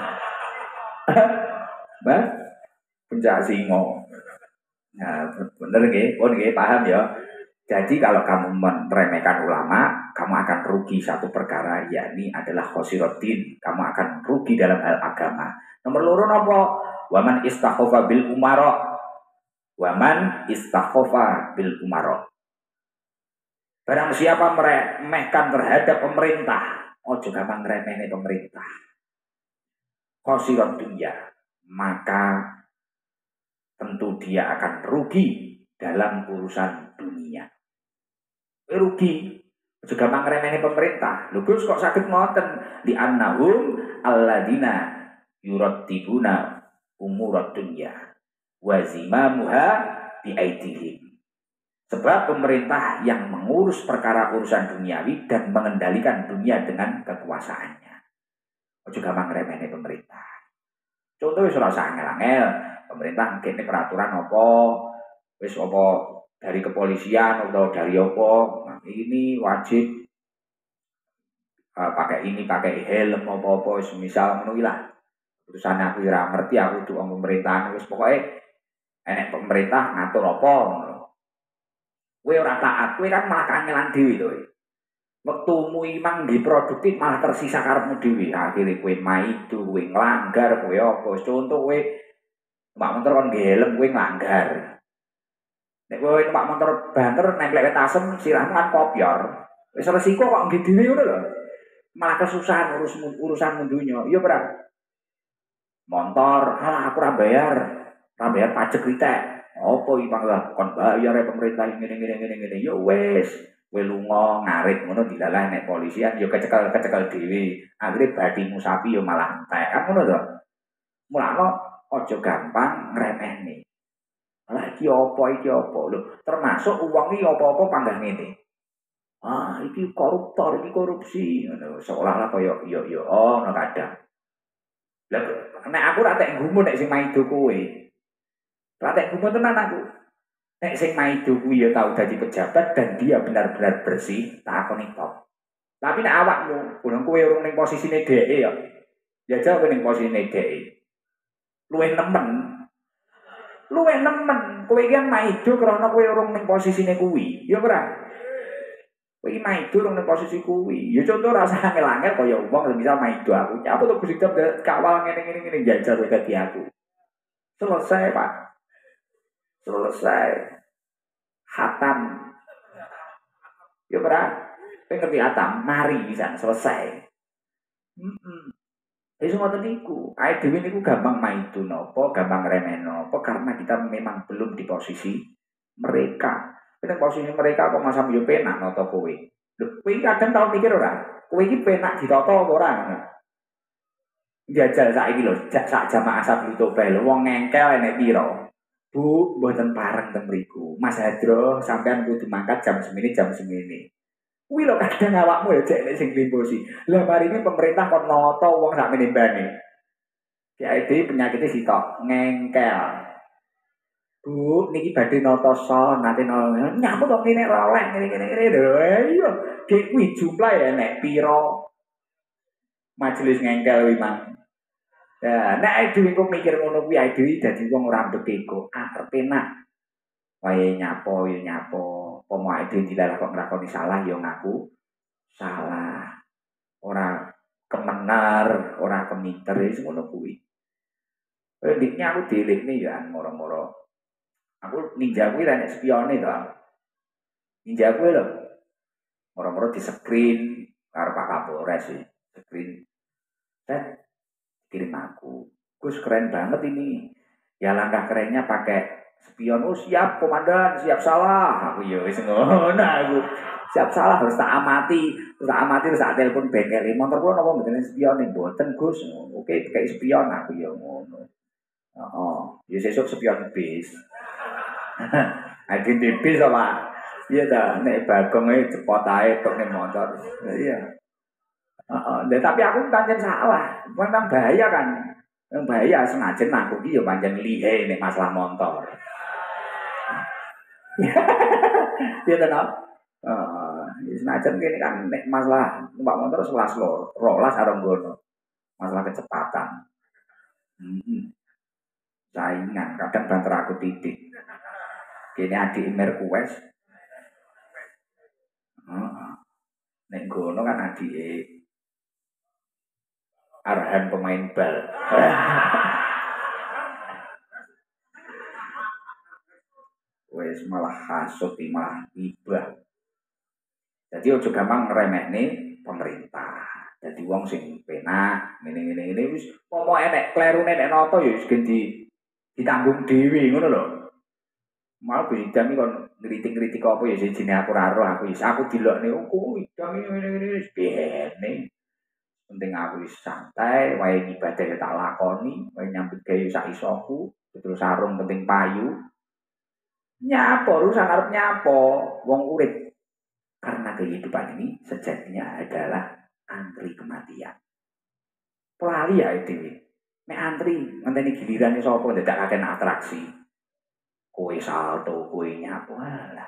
Mbah, pencak singo. Nah, bener nggih, pun nggih paham ya. Jadi kalau kamu meremehkan ulama, kamu akan rugi satu perkara, yakni adalah khosirotin. Kamu akan rugi dalam hal agama. Nomor loro napa? Waman istakhofa bil umara. Waman istakhofa bil umaro. Barang siapa meremehkan terhadap pemerintah, ojo gampang ngremehne pemerintah. Khosirat dunya, maka tentu dia akan rugi dalam urusan dunia. Rugi. Ojo gampang ngremehne pemerintah. Lho Gus kok sakit ngoten di annahum alladina yurattibuna umurat dunya wa zimamuha bi aidihim. Sebab pemerintah yang mengurus perkara urusan duniawi dan mengendalikan dunia dengan kekuasaannya. Ojo gampang ngremehne pemerintah. Contoh wis ora usah angel-angel. Pemerintah ngene peraturan apa? Wis apa dari kepolisian atau dari apa? Nah, ini wajib pakai ini, pakai helm apa-apa wis misal ngono lah. Urusan aku ora ngerti, aku tuh pemerintahan wis pokoke enek pemerintah ngatur apa ngono. Kowe ora taat, kowe kan malah kangelan dhewe to. Wektumu imang di produktif malah tersisa karepmu dhewe. Akhire kowe maido, kowe nglanggar, kowe apa? Contoh kowe numpak motor kon helm kowe nglanggar. Nek kowe numpak motor banter nemplek tasem sirahmu kan kopior. Wis resiko kok nggih dhewe ngono lho. Malah kesusahan urusan dunya. Iya ora? Motor, halah aku ora bayar pajak ritek. Apa iki panglah kon bayar pemerintah ngene. Ya wis, kowe lunga ngarit ngono dilalah nek polisian ya kecekel dhewe. Akhire badimu sapi ya malah entek. Kan ngono to. Mulane aja gampang ngremehne. Lah iki apa lho. Termasuk uang iki apa-apa panggah ngene. Ah, iki koruptor, iki korupsi ngono. Seolah-olah kaya ya ono kadang. Lah nek aku ra tek nggumun nek sing maido kowe. Ra tek nggumun tenan aku. Nek sing maido kuwi ya tau dadi pejabat dan dia benar-benar bersih, tak akoni top. Tapi nek awakmu, kurang kowe urung ning posisine dheke ya. Jajal kowe ning posisine dheke. Luwih nemen. Kowe iki kan maido krana kowe urung ning posisine kuwi. Ya ora? Kowe iki maido urung ning posisi kuwi. Ya contoh rasa angel-angel kaya wong misal maido aku. Apa to Gusti kawal ngene jajal kowe dadi aku. Selesai, Pak. Selesai. Hatam. Ya ora? Kowe ngerti hatam? Mari bisa selesai. Iso ngoten niku. Awake dhewe niku gampang maido napa, gampang remen napa karena kita memang belum di posisi mereka. Nek posisi mereka kok masa yo penak nata kowe. Lho, kowe kadang tau mikir ora? Kowe iki penak ditata apa ora? Jajal saiki lho, sak jamaah asap itu bae lho wong ngengkel enek pira? Bu, mboten pareng teng mriku. Mas Hadro, sampean kudu mangkat jam semini. Kuwi lho kadang awakmu ya cek nek sing klimbosi. Lah marine pemerintah kon nata wong sak menimbane. Ki penyakitnya sitok ngengkel. Bu, niki badhe nata son, nanti nyapa kok ngene roleh ngene lho. Iya, ki kuwi jumlah ya nek pira majelis ngengkel kuwi mang. Ya, nek dhewe kok mikir ngono kuwi ae dhewe dadi wong ora beteko, arep penak. Wae nyapo ya nyapo, pomo ae dhewe dilalah kok nglakoni salah ya ngaku salah. Ora kemenar, ora keminter wis ngono kuwi. Diknya aku dilekne ya moro-moro. Aku ninja kuwi ra nek spione to. Ninja kuwi lho. Moro-moro di screen karo Pak Kapolres sih. Screen. Kirim aku. Gus keren banget ini. Ya langkah kerennya pakai spion. Oh siap komandan, siap salah. Aku ya wis ngono aku. Siap salah harus tak amati, terus tak telepon bengkel. Motor kula napa mboten spion mboten Gus. Oke, kayak spion aku ya ngono. Oh, ya sesuk spion bis. Agen bis apa? Iya dah, nek Bagong cepot ae tok ning motor. Iya. Tapi aku pancen salah. Memang bahaya kan. Bahaya senajan aku iki ya pancen lihe nek masalah motor. Iya ta. Senajan kene kan nek masalah numpak motor 11 lor, 12 arep ngono. Masalah kecepatan. Saingan kadang banter aku titik. Kene adik Merkues. Nek ngono kan adike arahan pemain bal. wis malah hasud malah ibah. Jadi ojo gampang ngremehne pemerintah. Jadi wong sing penak ngene-ngene wis pomo enek klerune nek napa ya wis ditanggung dhewe ngono lho. Mau bidang iki kon ngritik-ngritik apa ya sejine aku ora roh aku aku dilokne ku bidang ngene-ngene wis bene. Penting aku wis santai, wae ibadah ya tak lakoni, wae nyambut gawe sak isoku, terus sarung penting payu. Nyapo urusan arep nyapo, wong urip karena kehidupan ini sejatinya adalah antri kematian. Pelali ya itu. Nek antri ngenteni gilirane sapa ndadekake atraksi. Kowe salto, kowe nyapo alah.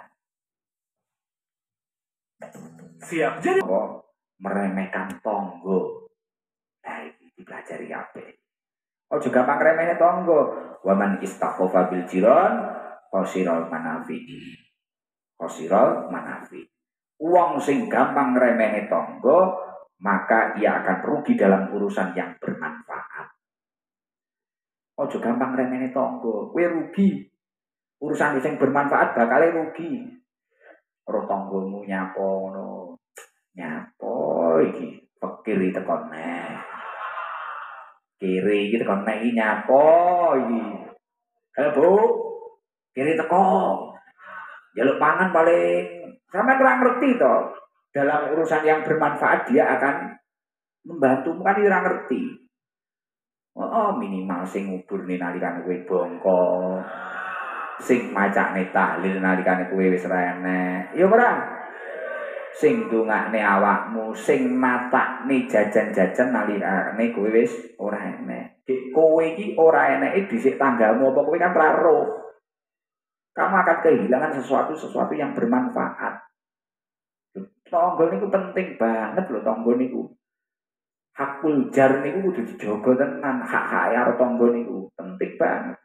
Siap jadi meremehkan tonggo. Nah, iki dipelajari kabeh. Oh juga gampang remehne tonggo. Waman istakhofa bil jiran khosiral manafi. Khosiral manafi. Uang sing gampang remehne tonggo, maka ia akan rugi dalam urusan yang bermanfaat. Oh juga gampang remehne tonggo, kowe rugi. Urusan sing bermanfaat bakal rugi. Ora tonggomu nyapo ngono. Nyapo iki pikir tekan neh. Kiri iki tekan neh nyapo iki. Halo Bu. Kiri teko. Jaluk pangan paling sampai kurang ngerti toh. Dalam urusan yang bermanfaat dia akan membantumu kan ora ngerti. Oh, minimal sing ngubur nalikane kowe bongko. Sing macane tahlil nalikane kowe wis ra enek. Ya ora. Sing ndongakne awakmu, sing matakne jajan-jajan nalikane kowe wis ora enek. Dik kowe iki ora eneke dhisik tanggamu apa kowe kan ra roh. Kamu akan kehilangan sesuatu yang bermanfaat. Tonggo niku penting banget lho tonggo niku. Hakul jar niku kudu dijaga tenan, hak-hak karo tonggo niku penting banget.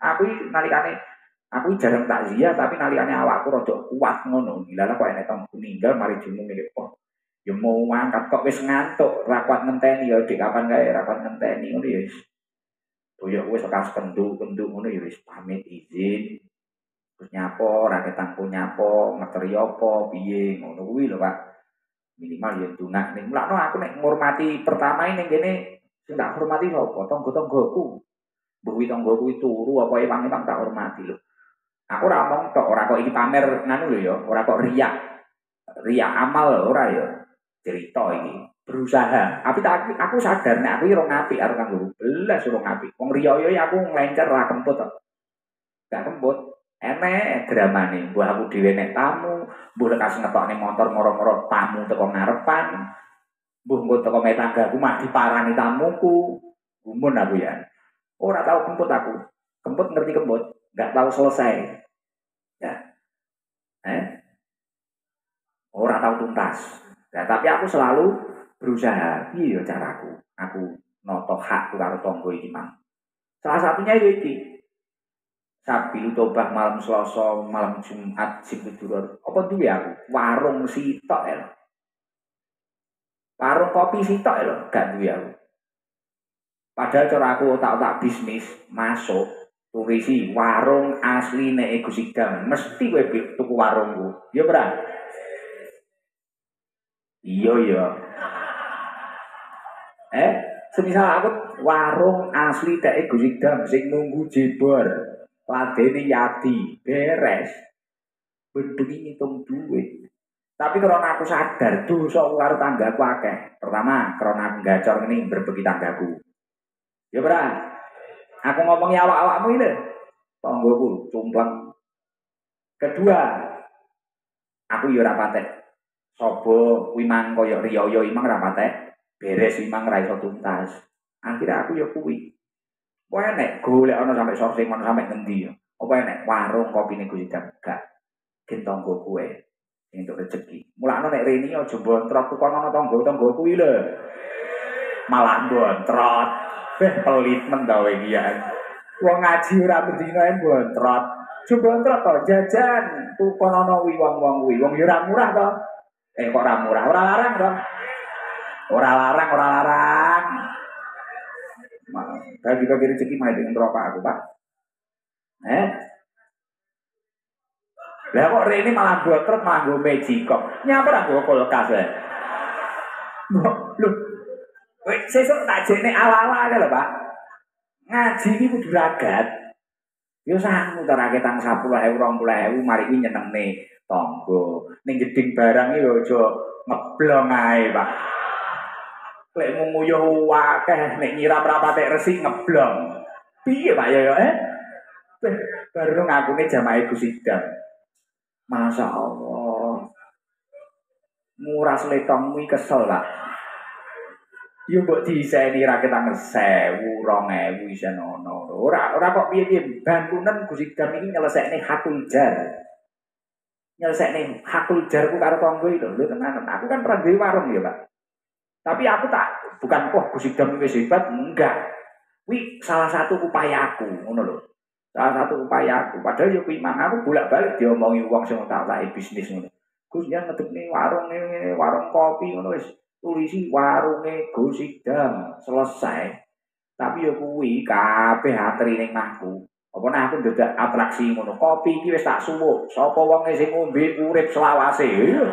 Aku jarang takziah tapi nalikane awakku rada kuat ngono. Dilala kok enek tonggo ninggal mari jumung iki kok. Ya mau ngangkat kok wis ngantuk, ra kuat ngenteni ya dik kapan kae ra kuat ngenteni ngono ya wis. Boyok wis tekan kenduk-kenduk ngono ya wis pamit izin. Terus nyapo, raketangku nyapo, ngeteri apa, piye, ngono kuwi lho Pak. Minimal ya ndongak ning mulakno aku nek ngurmati pertama ning kene sing tak hormati sapa? Tangga-tanggaku. Mbok kuwi tanggaku turu apa ewang-ewang tak hormati lho. Aku ora omong tok, ora kok iki pamer nganu lho ya, ora kok riak. Riak amal ora ya. Cerita iki. Berusaha. Aku sadar nek aku ora ngapik karo kanggo belas ora ngapik. Wong riya ya aku nglencer ra kemput tok. Gak kemput. Enek dramane, mbah aku dhewe nek tamu, mbah lekas ngetokne motor moro-moro tamu teko ngarepan. Mbah engko teko metanggaku mah diparani tamuku. Gumun aku ya. Ora tau kemput aku. Kemput ngerti kemput, enggak tahu selesai. Ya. Ora tau tuntas. Ya, tapi aku selalu berusaha. Piye ya caraku? Aku noto hakku karo tangga iki, Mang. Salah satunya iki. Sabil tobah malam Selasa, malam Jumat, Sibuduror. Apa duwe aku? Warung sitok ya. Warung kopi sitok ya, gak duwe aku. Padahal cara aku otak-otak bisnis masuk turisi warung asli nek Gus Idam. Mesti kowe tuku warungku. Ya ora? Iya ya. Semisal aku warung asli nek Gus Idam sing nunggu jebor. Ladene yati, beres. Bendengi ngitung duit. Tapi karena aku sadar dosa karo tanggaku akeh. Pertama, karena aku gacor ngene berbagi tanggaku. Ya ora. Aku ngomongi awak-awakmu ini. Tanggaku cumplang. Kedua, aku ya ora patek. Sobo wimang kaya riyo imang ora patek. Beres imang ra iso tuntas. Akhirnya aku ya kuwi. Kowe enek golek ana sampai sourcing ana sampai ngendi ya. Apa enek warung kopine Gus Idam gak gen tangga kowe entuk rezeki. Mulane nek rene aja bontrot tukon ana tangga-tangga kuwi lho. Malah bontrot. Pelit men ta kowe iki ya. Wong ngaji ora bendina bontrot. Coba bontrot to jajan tukon ana kuwi wong-wong kuwi. Wong ya ora murah to. Kok ora murah, ora larang to. Ora larang. Bagi-bagi rezeki mah dengan rokok aku, Pak. Lah kok rene malah botrot malah nggo Magicom. Nyapa ra nggo kulkas wae. Lho, sesuk tak jekne ala-ala ae lho, Pak. Ngaji iki kudu ragat. Yo sakmu to raketan 10.000 20.000 mari kuwi nyenengne tangga. Ning geding barang yo aja ngeblong ae, Pak. Lek mung nguyuh akeh nek nyiram rapate resik ngeblong. Piye Pak ya baru ngakune jamaah Gusti Dam. Masya Allah. Murah letongmu kesel Pak. Yo mbok diseni raketan 1.000 2.000 isen ono. Ora kok piye-piye bangunan Gusti Dam iki nyelesekne hakul jar. Nyelesekne hakul jarku karo tangga iki lho tenan. Aku kan pernah duwe warung ya, Pak. Tapi aku bukan Gusti Dam wis hebat, enggak. Kuwi salah satu upayaku, ngono lho. Salah satu upayaku. Padahal yo kuwi mang aku bolak-balik diomongi wong sing tak laki bisnis ngono. Gus yen ngedekne warung kopi ngono wis tulisi warunge Gusti Dam selesai. Tapi yo kuwi kabeh atri ning mahku. Apa nek aku ndedak atraksi ngono. Kopi iki wis tak suwuk. Sapa wonge sing ngombe urip selawase.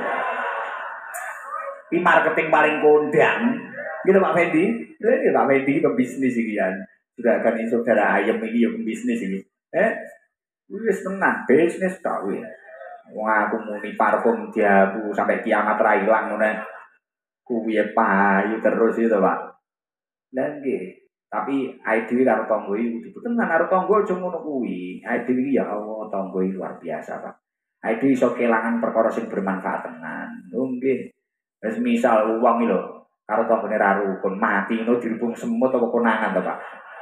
Ini marketing paling kondang. Gitu Pak Fendi. Ini Pak Fendi pembisnis iki kan. Sudah akan saudara ayam iki ya pembisnis iki. Wis tenan bisnis tok kuwi. Wong aku muni parfum diabu sampai kiamat ra ilang ngono. Kuwi payu terus itu Pak. Lah nggih. Tapi ID karo tangga iki kudu tenan karo tangga aja ngono kuwi. ID iki ya Allah tangga iki luar biasa Pak. ID iso kelangan perkara sing bermanfaat tenan. Lho nggih. Wis misal wong iki lho, karo tanggane ra rukun, mati ngono dirubung semut apa konangan to, Pak.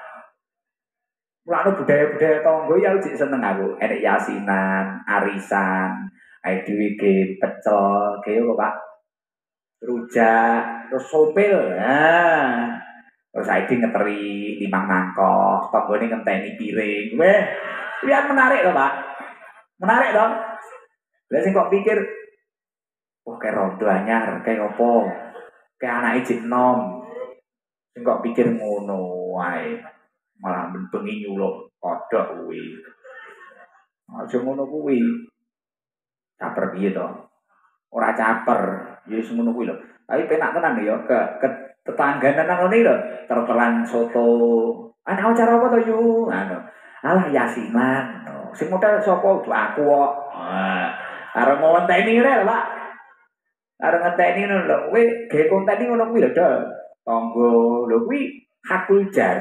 Mulane budaya-budaya tangga ya cek seneng aku. Enek yasinan, arisan, ae dhewe ge pecel, ge kok, Pak. Rujak, terus sopil. Nah. Terus ae ngeteri 5 mangkok, tanggane ngenteni piring. Weh, kuwi menarik to, Pak. Menarik dong. Lah sing kok pikir kayak rondo anyar, kayak opo, kayak anak ijik nom, enggak pikir ngono, wae malah bengi nyuluk kodok kuwi, aja ngono kuwi, caper piye to, ora caper, ya ngono kuwi lho, tapi penak tenan ya, ke tetangganan nang ngene lho, tertelan soto, ana acara apa to yu, alah yasinan, sing modal sapa aku kok, arep mau enteni rek Pak. Karo ngenteni ngono lho, kowe gawe konten iki ngono kuwi lho, Dol. Tangga lho kuwi hakul jar.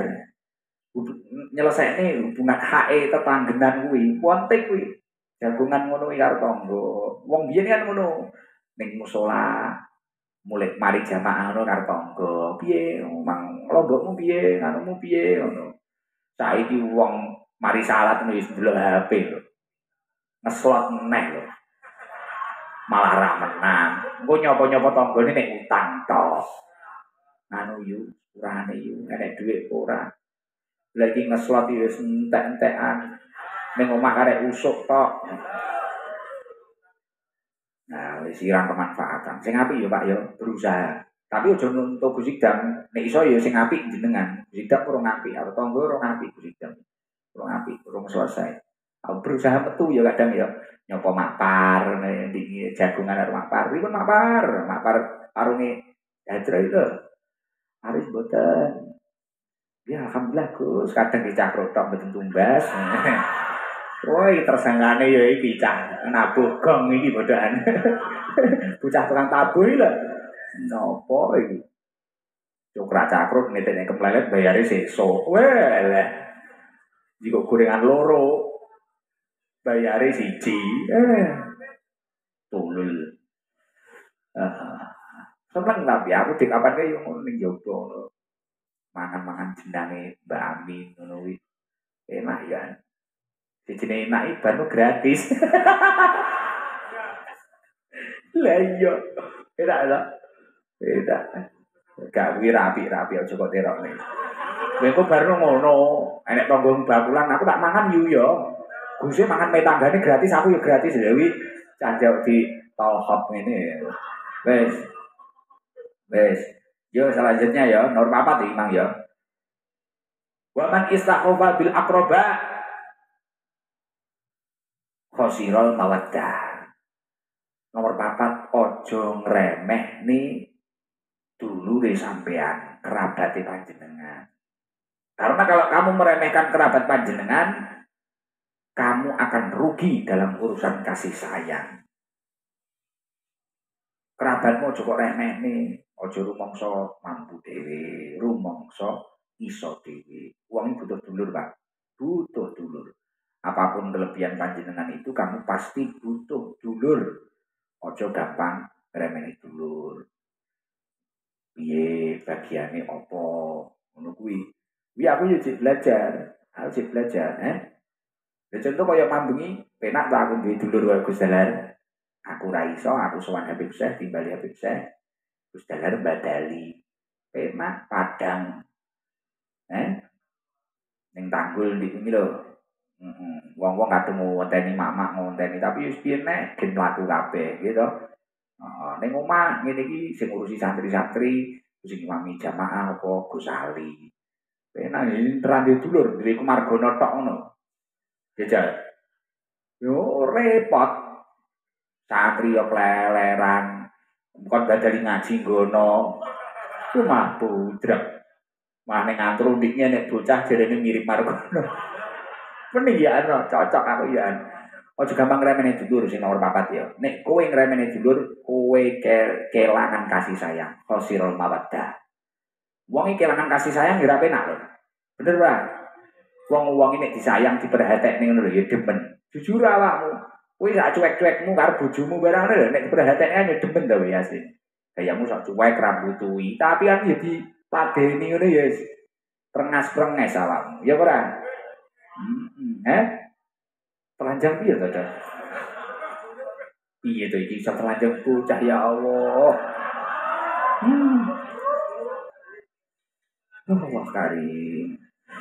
Nyelesekne hubungan HE tetanggenan kuwi, penting kuwi. Jagungan ngono iki karo tangga. Wong biyen kan ngono. Ning musala mulai mari jamaah ngono karo tangga. Piye mang lombokmu piye, anumu piye ngono. Saiki wong mari salat wis ndelok HP lho. Ngeslot neh lho. Malah ra menang. Engko nyopo-nyopo tanggane nek utang tok. Anu yu, urane yu, enek dhuwit ora. Lagi ngeslot wis entek-entekan. Ning omah karek usuk tok. Nah, wis irang kemanfaatan. Sing apik ya Pak ya, berusaha. Tapi aja nuntut Gusti Dam. Nek iso ya sing apik jenengan. Gusti Dam urung apik, karo tangga urung apik Gusti Dam. Urung apik, urung selesai. Aku berusaha metu ya kadang ya nyopo mapar di jagungan karo mapar. Iki pun mapar arunge hajra itu. Aris boten. Ya alhamdulillah Gus, kadang dicakruk tok mboten tumbas. Woi tersangkane ya iki cah nabuh gong iki bodohan. Bocah tukang tabuh iki lho. Napa iki? Cokrak cakruk nitene kemplelet bayare sesuk. Weh. Jika gorengan loro bayare siji. Tulul. Seneng tapi aku dik kapan kaya ngono ning jowo. Mangan-mangan jenenge Mbak Amin ngono kuwi. Enak ya. Dijene enak iban gratis. Lah iya. Enak lho. Enak. Gak kuwi rapi-rapi aja kok terokne. Kowe kok baru ngono, enek tanggung bakulan aku tak mangan yu ya. Guse mangan metanggane gratis aku ya gratis lho kuwi. Canjok di tolhop ngene. Wes. Yo selanjutnya ya, nomor 4 Imang ya. Wa man istaqofa bil aqraba khosirul mawaddah. Nomor 4, ojo ngremehni dulure sampean, kerabate panjenengan. Karena kalau kamu meremehkan kerabat panjenengan, kamu akan rugi dalam urusan kasih sayang. Kerabatmu ojo kok remehne, ojo rumangsa mampu dhewe, rumangsa iso dhewe. Wong butuh dulur, Pak. Butuh dulur. Apapun kelebihan panjenengan itu, kamu pasti butuh dulur. Ojo gampang remehne dulur. Piye bagiane apa? Ngono kuwi. Wi aku yo belajar. Aku belajar, Ya contoh kaya mambengi, penak tak aku duwe dulur wae Gus Dalar. Aku ra iso, aku sowan Habib Syekh, timbali Habib Syekh. Gus Dalar badali. Penak Padang. Ning Tanggul ndi kuwi lho. Wong-wong kadung ngonteni mamak ngonteni tapi wis piye nek gen mlaku kabeh gitu. Ning omah ngene iki sing ngurusi santri-santri, sing imami jamaah apa Gus Ali. Penak iki terang dulur, duwe kemargana tok ngono. Jajal. Yo repot. Santri yo kleleran. Bukan badali ngaji ngono. Ku mampu drek. Mah ning ngantru ndiknya nek bocah jarene mirip margono. Mending ya ana cocok aku ya. Ojo gampang ngremeni dulur sing nomor 4 ya. Nek kowe ngremeni dulur, kowe kelangan kasih sayang. Khosirul mawaddah. Wong iki kelangan kasih sayang ya ora penak lho. Bener, Pak? Wong-wong ini disayang, diperhatekne ngono lho ya demen. Jujur awakmu. Kowe sak cuek-cuekmu karo bojomu barang lho nek diperhatekne ya demen ta ya sih. Gayamu sak cuek rambutui, tapi kan ya dipadeni ngono ya prengas-prenges awakmu. Ya ora? Telanjang piye to, Dok? Piye to iki iso telanjang bocah ya Allah. Allah karim.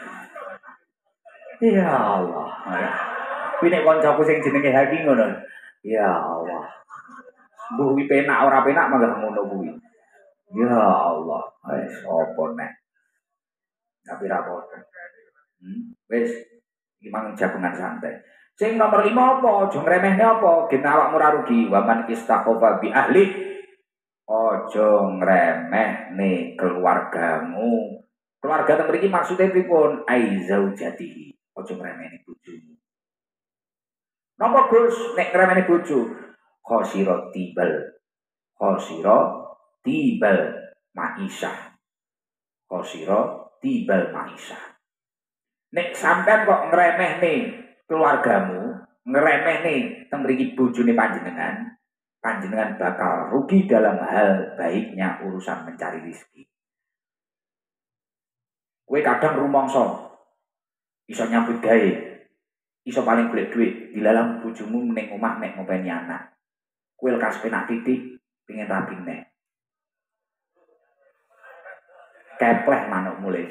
Ya Allah. Kuwi nek kancaku sing jenenge Haki ngono. Ya Allah. Mbuh kuwi penak ora penak malah ngono kuwi. Ya Allah. Wis apa nek. Tapi ra apa. Wis iki mang jagungan santai. Sing nomor 5 apa? Aja ngremehne apa? Gen awakmu ora rugi. Wa man istaqofa bi ahli. Aja ngremehne keluargamu. Keluarga teng mriki maksude pripun? Aizaujatihi. Aja ngremehne bojomu. Napa Gus nek ngremehne bojo? Khosira tibal maisha. Khosira tibal maisha. Nek sampean kok ngremehne keluargamu, ngremehne teng mriki bojone panjenengan, panjenengan bakal rugi dalam hal baiknya urusan mencari rezeki. Kowe kadang rumangsa iso nyambut gawe, iso paling golek dhuwit, dilalang bojomu ning omah nek ngopeni anak. Kowe lekas penak titik pengen rapi nek. Kepleh manuk mulai.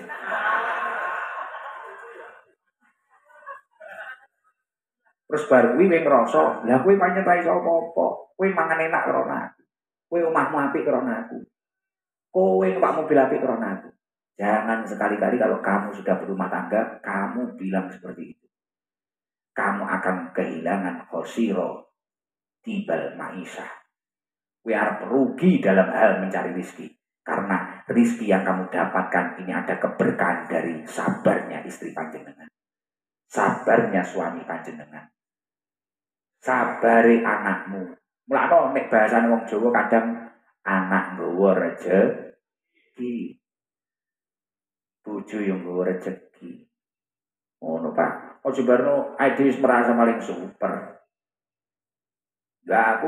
Terus baru kuwi ngrasa, lah kowe pancen ra iso apa-apa. Kowe mangan enak karo aku. Kowe omahmu apik karo aku. Kowe numpak mobil apik karo aku. Jangan sekali-kali kalau kamu sudah berumah tangga, kamu bilang seperti itu. Kamu akan kehilangan khosiro tibal maisha. Kowe arep rugi dalam hal mencari rezeki. Karena rezeki yang kamu dapatkan ini ada keberkahan dari sabarnya istri panjenengan. Sabarnya suami panjenengan. Sabari anakmu. Mulane nek bahasane wong Jawa kadang anak nggawa rejeki. Bojo yang nggawa rejeki. Ngono Pak. Ojo barno ade wis merasa paling super. Lah aku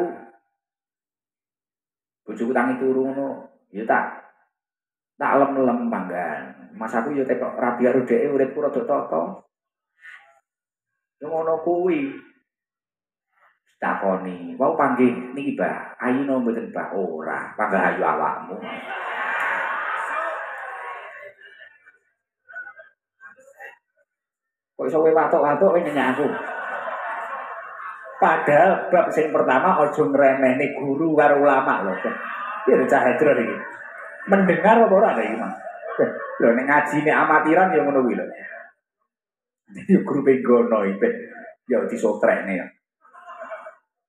bojoku tangi turu ngono, ya tak lem-lem manggan. Mas aku ya tekok rabi karo dheke uripku rada tata. Yo ngono kuwi. Takoni, wau panggih niki Mbah, ayuno mboten Mbah ora, panggah ayu awakmu. Kok iso kowe watuk-watuk kowe nyanyi aku. Padahal bab sing pertama aja ngremehne guru karo ulama lho. Iki cah hedro iki. Mendengar apa ora iki, Mas? Lho nek ngajine amatiran ya ngono kuwi lho. Yo guru penggono iki. Ya disotrekne ya.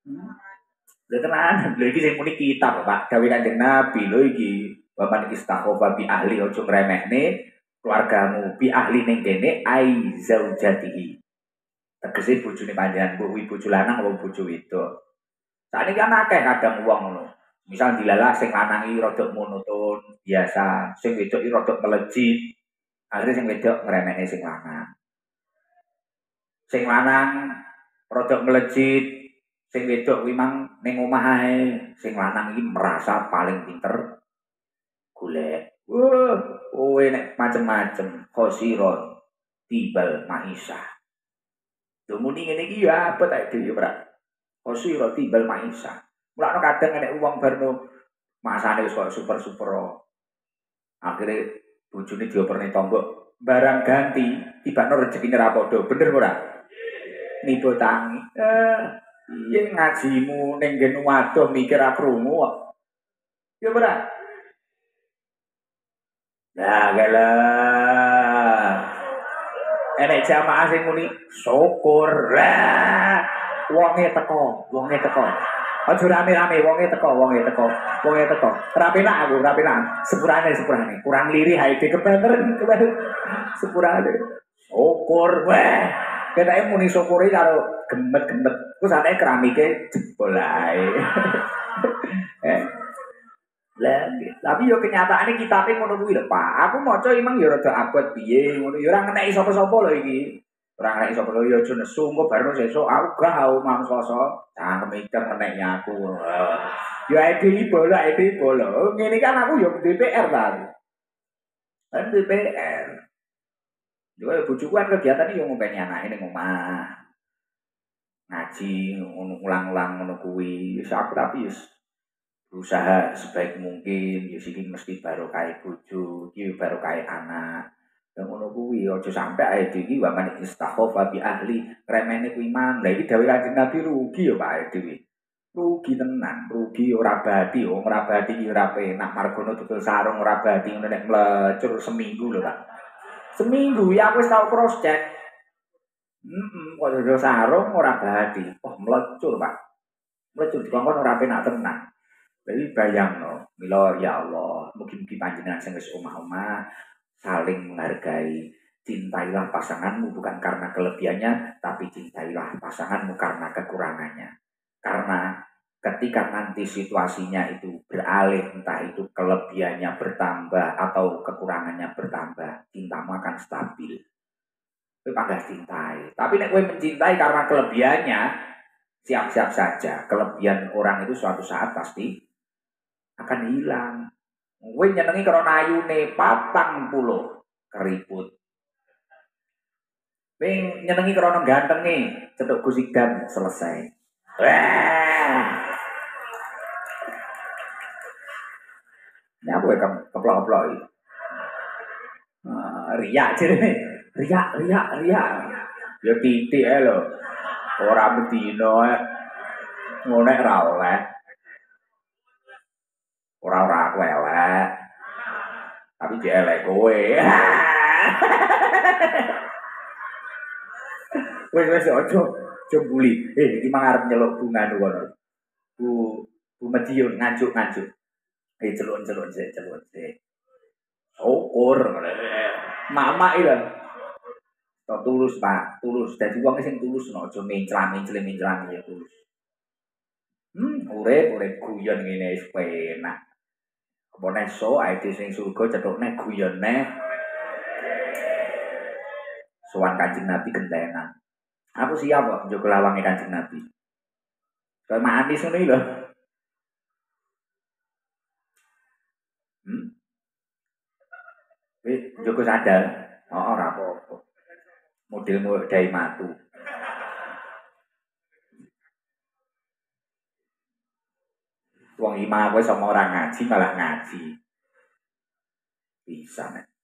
Lha tenan, lha iki sing muni kitab, Pak. Dawuh Kanjeng Nabi lho iki. Bapak istakhofa bi ahli ojo ngremehne keluargamu bi ahli ning kene ai zaujatihi. Tegese bojone panjenengan kuwi bojo lanang apa bojo wedok. Sakniki kan akeh kadang wong ngono. Misal dilalah sing lanang iki rada monoton, biasa, sing wedok iki rada melejit. Akhirnya sing wedok ngremehne sing lanang. Sing lanang rada melejit, sing wedok kuwi mang ning omah ae. Sing lanang iki merasa paling pinter golek. Kowe nek macem-macem khosiron tibal maisha. Lho muni ngene iki ya apa tak dhewe ora. Khosiron tibal maisha. Mulane kadang nek wong barno masane wis kok super-super. Akhire bojone dioperne tombok barang ganti tibane rezekine ra padha. Bener ora? Nipu tangi. Iya ngajimu ning nggen wadoh mikir ra krungu kok. Ya ora? Lah galah. Enek jamaah sing muni syukur. Lah wonge teko. Aja rame-rame wonge teko. Rapenak aku, rapenak. Sepurane. Kurang lirih hae kebener. Sepurane. Syukur weh. Ketake muni syukure karo gemet-gemet. Ku sakne keramike jebol ae. Lah, tapi yo kenyataane kitabe ngono kuwi lho, Pak. Aku maca emang yo rada abot piye ngono yo ora ngeneki sapa-sapa lho iki. Ora ngeneki sapa lho yo aja nesu engko barno sesuk aku gak au mang Selasa. Cangkem iki ngeneki aku. Yo iki bola. Ngene kan aku yo DPR ta. Kan DPR. Yo bojoku kan kegiatane yo ngopeni anake ning omah. Ngaji, ulang-ulang ngono kuwi. Wis aku tapi berusaha sebaik mungkin ya siki mesti barokah bojo iki barokah anak ya ngono kuwi aja sampe ae iki wa man istakhofa bi ahli remene kuwi mang lha iki dawuh Kanjeng Nabi rugi ya Pak ae dhewe rugi tenan rugi ora badi ora badi iki ora penak margono dodol sarung ora badi ngene nek mlecur seminggu lho Pak seminggu ya aku wis tau cross check kok dodol sarung ora badi oh mlecur Pak mlecur dikongkon ora penak tenan. Jadi bayangno, mila ya Allah, mugi-mugi panjenengan sing wis omah-omah saling menghargai. Cintailah pasanganmu bukan karena kelebihannya, tapi cintailah pasanganmu karena kekurangannya. Karena ketika nanti situasinya itu beralih, entah itu kelebihannya bertambah atau kekurangannya bertambah, cintamu akan stabil. Kowe panggah cintai. Tapi nek kowe mencintai karena kelebihannya, siap-siap saja. Kelebihan orang itu suatu saat pasti akan hilang. Kowe nyenengi karena ayune 40 keriput. Kowe nyenengi karena gantenge cetuk gusidam selesai. Wah. Ini apa ya kamu keplok-keplok iki? Riak jenenge. Riak. Ya titik ae lho. Ora bedino ngono ra oleh. Ora aku elek. Tapi dia elek kowe. Wes ojo bully. Iki mang arep nyeluk bunga kono. Bu Madiun nganjuk. Celuk sik. Syukur. Mama iki lho. Tulus, Pak. Tulus. Dadi wong sing tulus no, aja menclang-mencling ya tulus. Urip guyon ngene wis penak. Apa nek so ide sing surga cetukne guyone. Sowan Kanjeng Nabi gentenan. Aku siap kok njogo lawange Kanjeng Nabi. Kaya manis ngono iki lho. Njogo sadar. Ora apa-apa. Modelmu dai matu. Wong imah kowe sama orang ngaji malah ngaji. Bisa nek.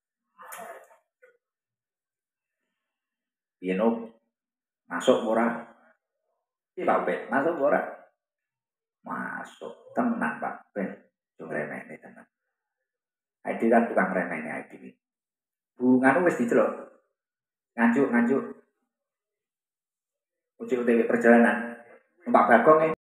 Pieno masuk ora? Iki Pak Ben, masuk ora? Masuk. Tenang Pak Ben. Yo remene tenan. Aidi kan tukang remene Aidi. Bunganu wis diceluk. Nganjuk. Uji UTW perjalanan. Numpak Bagong